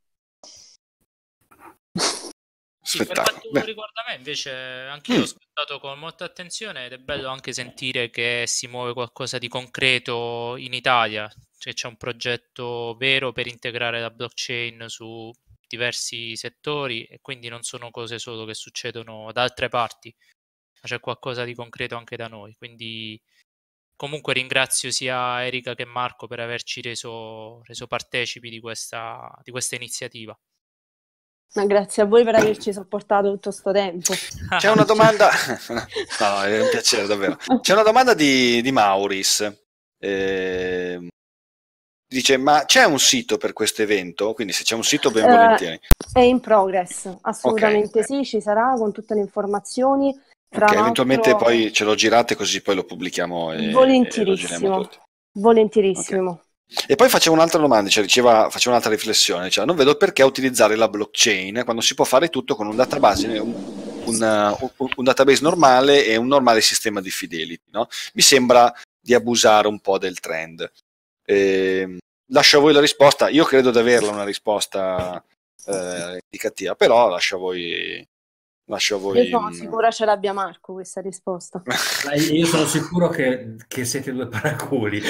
Sì, per Spettacolo. quanto Beh, riguarda me, invece, anch'io Mm. ho ascoltato con molta attenzione ed è bello anche sentire che si muove qualcosa di concreto in Italia, cioè c'è un progetto vero per integrare la blockchain su diversi settori e quindi non sono cose solo che succedono da altre parti, ma c'è qualcosa di concreto anche da noi. Quindi comunque ringrazio sia Erika che Marco per averci reso, reso partecipi di questa, di questa iniziativa. Ma grazie a voi per averci sopportato tutto sto tempo. c'è una domanda, no, è un piacere davvero. C'è una domanda di, di Mauris. Eh, dice, ma c'è un sito per questo evento? Quindi se c'è un sito, ben Eh, volentieri. È in progress, assolutamente Ok. sì, ci sarà con tutte le informazioni. Tra Ok, eventualmente l'altro, poi ce lo girate così poi lo pubblichiamo e, e lo giriamo volentierissimo, tutti. volentierissimo. E poi facevo un'altra domanda, cioè diceva, facevo un'altra riflessione, cioè non vedo perché utilizzare la blockchain quando si può fare tutto con un database, un, un, un, un database normale e un normale sistema di fidelity, no? Mi sembra di abusare un po' del trend. Eh, lascio a voi la risposta, io credo di averla una risposta eh, indicativa, però lascio a voi... Lascio a voi... Io sono sicura ce l'abbia Marco questa risposta. Io sono sicuro che, che siete due paraculi.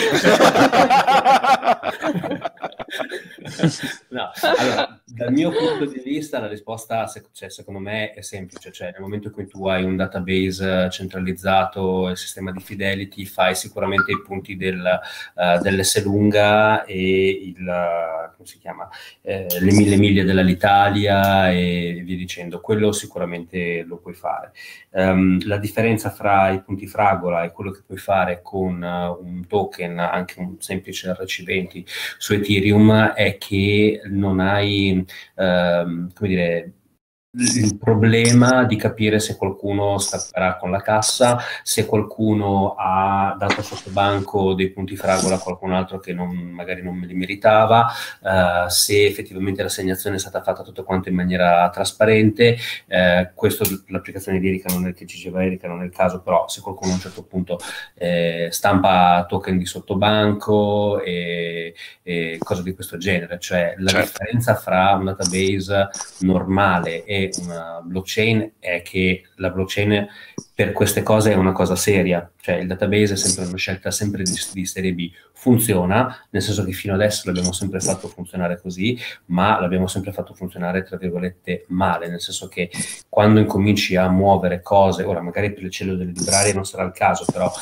No, allora, dal mio punto di vista la risposta, cioè, secondo me, è semplice. Cioè, nel momento in cui tu hai un database centralizzato e sistema di fidelity, fai sicuramente i punti del, uh, dell'S lunga e il, uh, come si chiama? Eh, le mille miglia dell'Alitalia e via dicendo. Quello sicuramente lo puoi fare. Um, la differenza fra i punti fragola e quello che puoi fare con uh, un token, anche un semplice R C venti su Ethereum, è che non hai, um, come dire, il problema di capire se qualcuno scapperà con la cassa, se qualcuno ha dato sotto banco dei punti fragola a qualcun altro che non, magari non me li meritava, uh, se effettivamente l'assegnazione è stata fatta tutto quanto in maniera trasparente. Uh, questo l'applicazione di Erika non è che ci diceva Erika, non è il caso, però se qualcuno a un certo punto eh, stampa token di sottobanco e, e cose di questo genere, cioè la certo. differenza fra un database normale e una blockchain è che la blockchain per queste cose è una cosa seria, cioè il database è sempre una scelta sempre di, di serie B, funziona, nel senso che fino adesso l'abbiamo sempre fatto funzionare così, ma l'abbiamo sempre fatto funzionare tra virgolette male, nel senso che quando incominci a muovere cose, ora magari per il cielo delle librarie non sarà il caso, però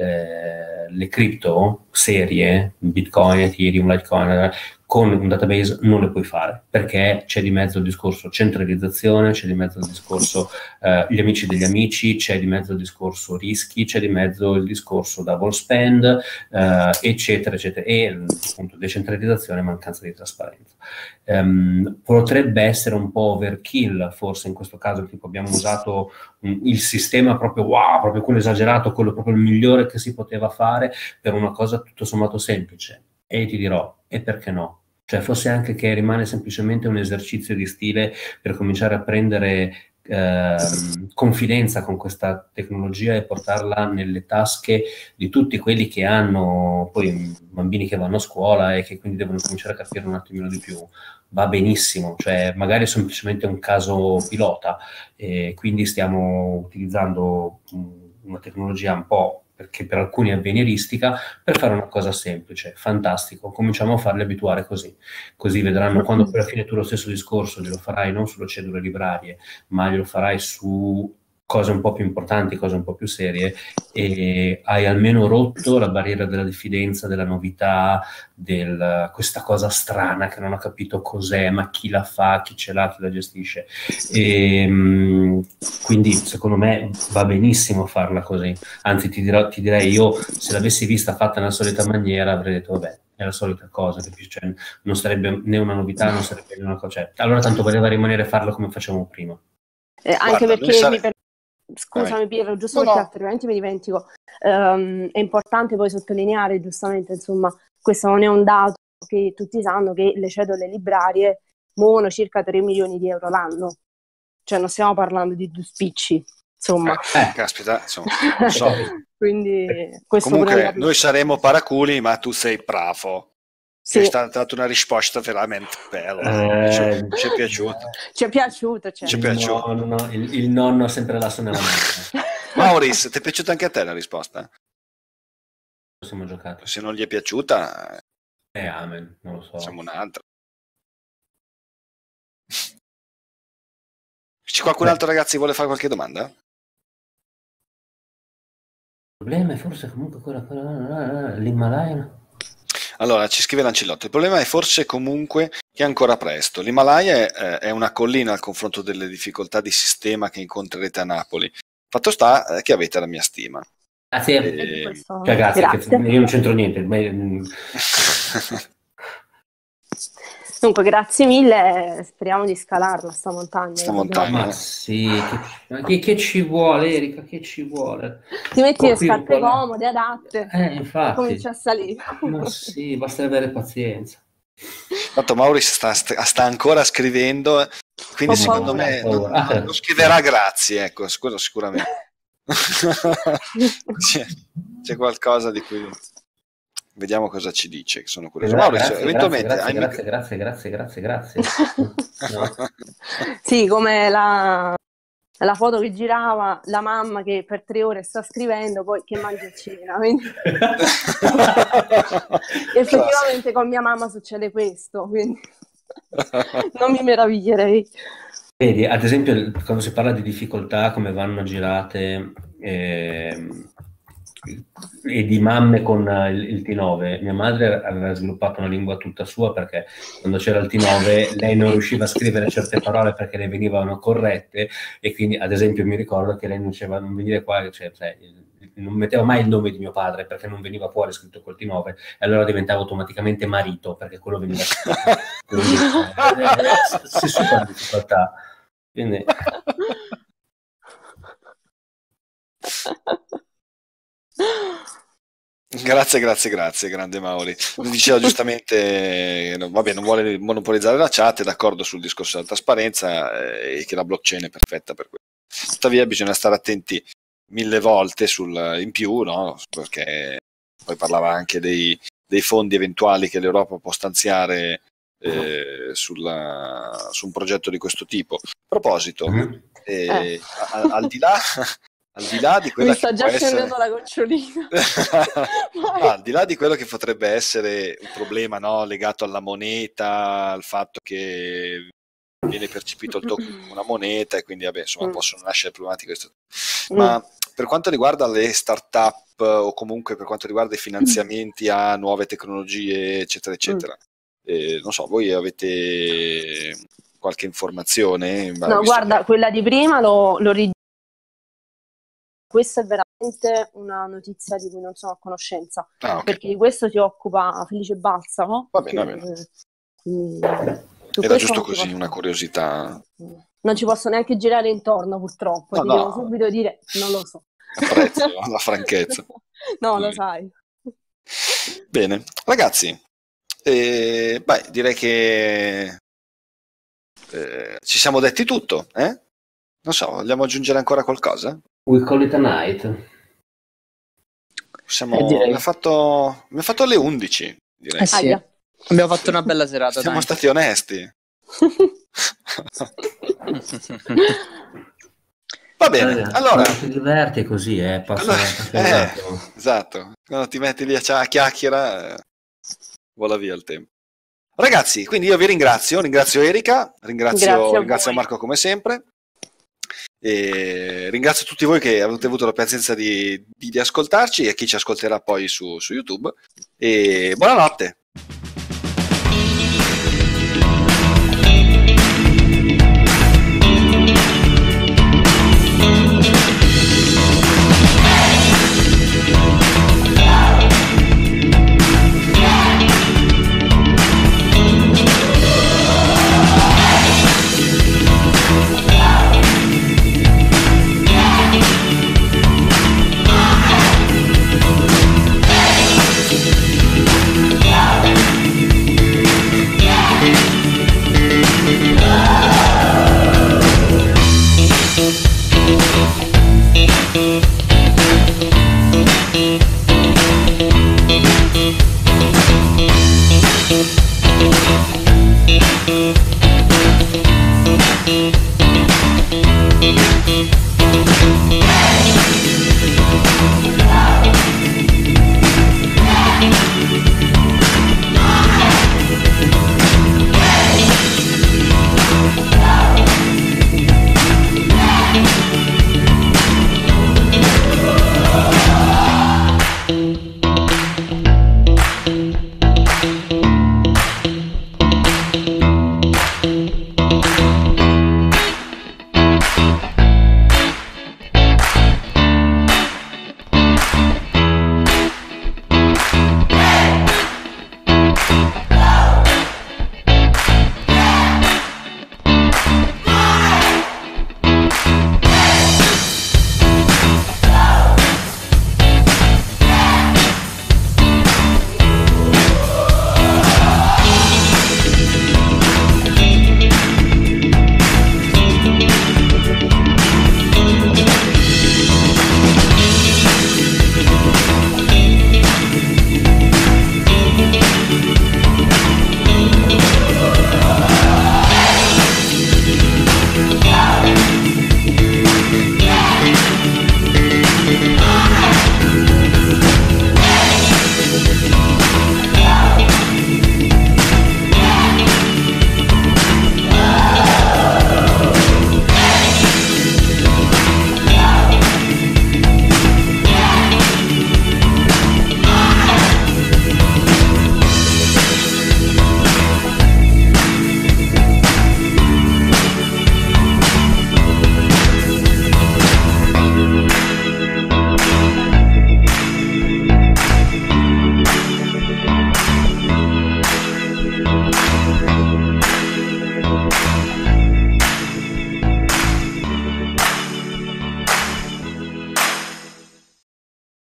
eh, le cripto serie, Bitcoin, Ethereum, Litecoin, con un database non le puoi fare, perché c'è di mezzo il discorso centralizzazione, c'è di mezzo il discorso eh, gli amici degli amici, c'è di mezzo il discorso rischi, c'è di mezzo il discorso double spend, eh, eccetera, eccetera, e appunto decentralizzazione e mancanza di trasparenza. Um, potrebbe essere un po' overkill, forse in questo caso, tipo abbiamo usato um, il sistema proprio wow, proprio quello esagerato, quello proprio il migliore che si poteva fare per una cosa tutto sommato semplice. E ti dirò, e perché no? Cioè forse anche che rimane semplicemente un esercizio di stile per cominciare a prendere eh, confidenza con questa tecnologia e portarla nelle tasche di tutti quelli che hanno poi bambini che vanno a scuola e che quindi devono cominciare a capire un attimino di più. Va benissimo, cioè magari è semplicemente un caso pilota e quindi stiamo utilizzando una tecnologia un po' perché per alcuni è avveniristica, per fare una cosa semplice, fantastico, cominciamo a farli abituare così, così vedranno quando poi alla fine tu lo stesso discorso glielo farai non sulle cedole librarie, ma glielo farai su cose un po' più importanti, cose un po' più serie, e hai almeno rotto la barriera della diffidenza, della novità, del questa cosa strana che non ho capito cos'è, ma chi la fa, chi ce l'ha, chi la gestisce. E, mh, quindi secondo me va benissimo farla così. Anzi ti, dirò, ti direi io, se l'avessi vista fatta nella solita maniera, avrei detto vabbè, è la solita cosa, cioè, non sarebbe né una novità, non sarebbe né una cosa. Cioè, allora tanto voleva rimanere a farlo come facevamo prima. Eh, anche Guarda, perché sare... mi per... Scusami Piero, giusto no, perché no. altrimenti mi dimentico. Um, è importante poi sottolineare, giustamente, insomma, questo non è un dato che tutti sanno, che le cedole librarie muovono circa tre milioni di euro l'anno. Cioè non stiamo parlando di due spicci, insomma. Eh, caspita, insomma, non so. Quindi, questo comunque noi saremo paraculi, ma tu sei bravo. Sì. È stata una risposta veramente bella. Eh, ci, ci è piaciuto. Ci è piaciuto, cioè. Ci è piaciuto. No, no, no, il, il nonno sempre l'asso nella mano. Maurice, ti è piaciuta anche a te la risposta? Siamo giocati. Se non gli è piaciuta, eh, amen, non lo so. Facciamo un'altra. C'è qualcun altro, ragazzi, vuole fare qualche domanda? Il problema è forse comunque quella, quella l'Himalaya. Allora, ci scrive Lancillotto, il problema è forse comunque che è ancora presto. L'Himalaya è, è una collina al confronto delle difficoltà di sistema che incontrerete a Napoli. Fatto sta che avete la mia stima. Grazie. E... Cioè, grazie, grazie. Che io non c'entro niente. Non Comunque, grazie mille, speriamo di scalarla sta montagna. Sta montagna. Ma sì, che, ma che, che ci vuole, Erika? Che ci vuole? Ti metti le Proprio scarpe qual è? comode, adatte, Eh, e infatti. cominci a salire. Ma sì, basta avere pazienza. Tanto Maurice sta, sta ancora scrivendo, quindi Ho secondo paura. me Ho non, paura. Ah, non scriverà grazie, ecco, quello sicuramente. c'è, c'è qualcosa di cui vediamo cosa ci dice, che sono curioso. Grazie, Maurice, grazie, eventualmente grazie, hai grazie, mic- grazie, grazie, grazie, grazie. No. Sì, come la, la foto che girava, la mamma che per tre ore sta scrivendo, poi che mangia a cena. Quindi... effettivamente con mia mamma succede questo, quindi non mi meraviglierei. Vedi, ad esempio, quando si parla di difficoltà, come vanno girate ehm, e di mamme con il, il T nove, mia madre aveva sviluppato una lingua tutta sua perché quando c'era il T nove lei non riusciva a scrivere certe parole perché le venivano corrette e quindi, ad esempio, mi ricordo che lei non diceva non venire qua, cioè, cioè, non metteva mai il nome di mio padre perché non veniva fuori scritto col T nove e allora diventava automaticamente marito perché quello veniva scritto. Quindi, eh, si supera la difficoltà. Quindi... Grazie, grazie, grazie, grande Mauri. Diceva giustamente, no, vabbè, non vuole monopolizzare la chat, è d'accordo sul discorso della trasparenza eh, e che la blockchain è perfetta per questo. Tuttavia bisogna stare attenti mille volte sul, in più, no? Perché poi parlava anche dei, dei fondi eventuali che l'Europa può stanziare eh, sulla, su un progetto di questo tipo. A proposito, Mm-hmm. eh, Eh. a, al di là... Al di là di quella Mi sta che già può essere... scendendo la gocciolina. No, al di là di quello che potrebbe essere un problema, no, legato alla moneta, al fatto che viene percepito il token come una moneta e quindi vabbè, insomma, Mm. possono nascere problematiche. Mm. Ma per quanto riguarda le start-up o comunque per quanto riguarda i finanziamenti a nuove tecnologie, eccetera, eccetera, eh, non so, voi avete qualche informazione? No, guarda, che... quella di prima lo, lo rid- questa è veramente una notizia di cui non sono a conoscenza, Ah, okay. perché di questo si occupa Felice Balsa, no? Va bene, Perché, va bene. quindi, Era giusto così, posso... una curiosità. Non ci posso neanche girare intorno, purtroppo. No, Ti no. devo subito dire, non lo so. Apprezzo la franchezza. No, lo sai. Bene, ragazzi, eh, beh, direi che eh, ci siamo detti tutto, eh? Non so, vogliamo aggiungere ancora qualcosa? We call it a night. Siamo, eh, direi. abbiamo fatto, abbiamo fatto alle undici, direi. Eh sì, abbiamo fatto una bella serata. Siamo dai. stati onesti. Va bene, Eh, allora quando ti diverti è così, eh, passa, allora, passa un eh, attimo. esatto, quando ti metti lì a chiacchiera eh, vola via il tempo. Ragazzi, quindi io vi ringrazio, ringrazio Erika, ringrazio, ringrazio Marco come sempre, e ringrazio tutti voi che avete avuto la pazienza di, di, di ascoltarci e chi ci ascolterà poi su, su YouTube, e buonanotte.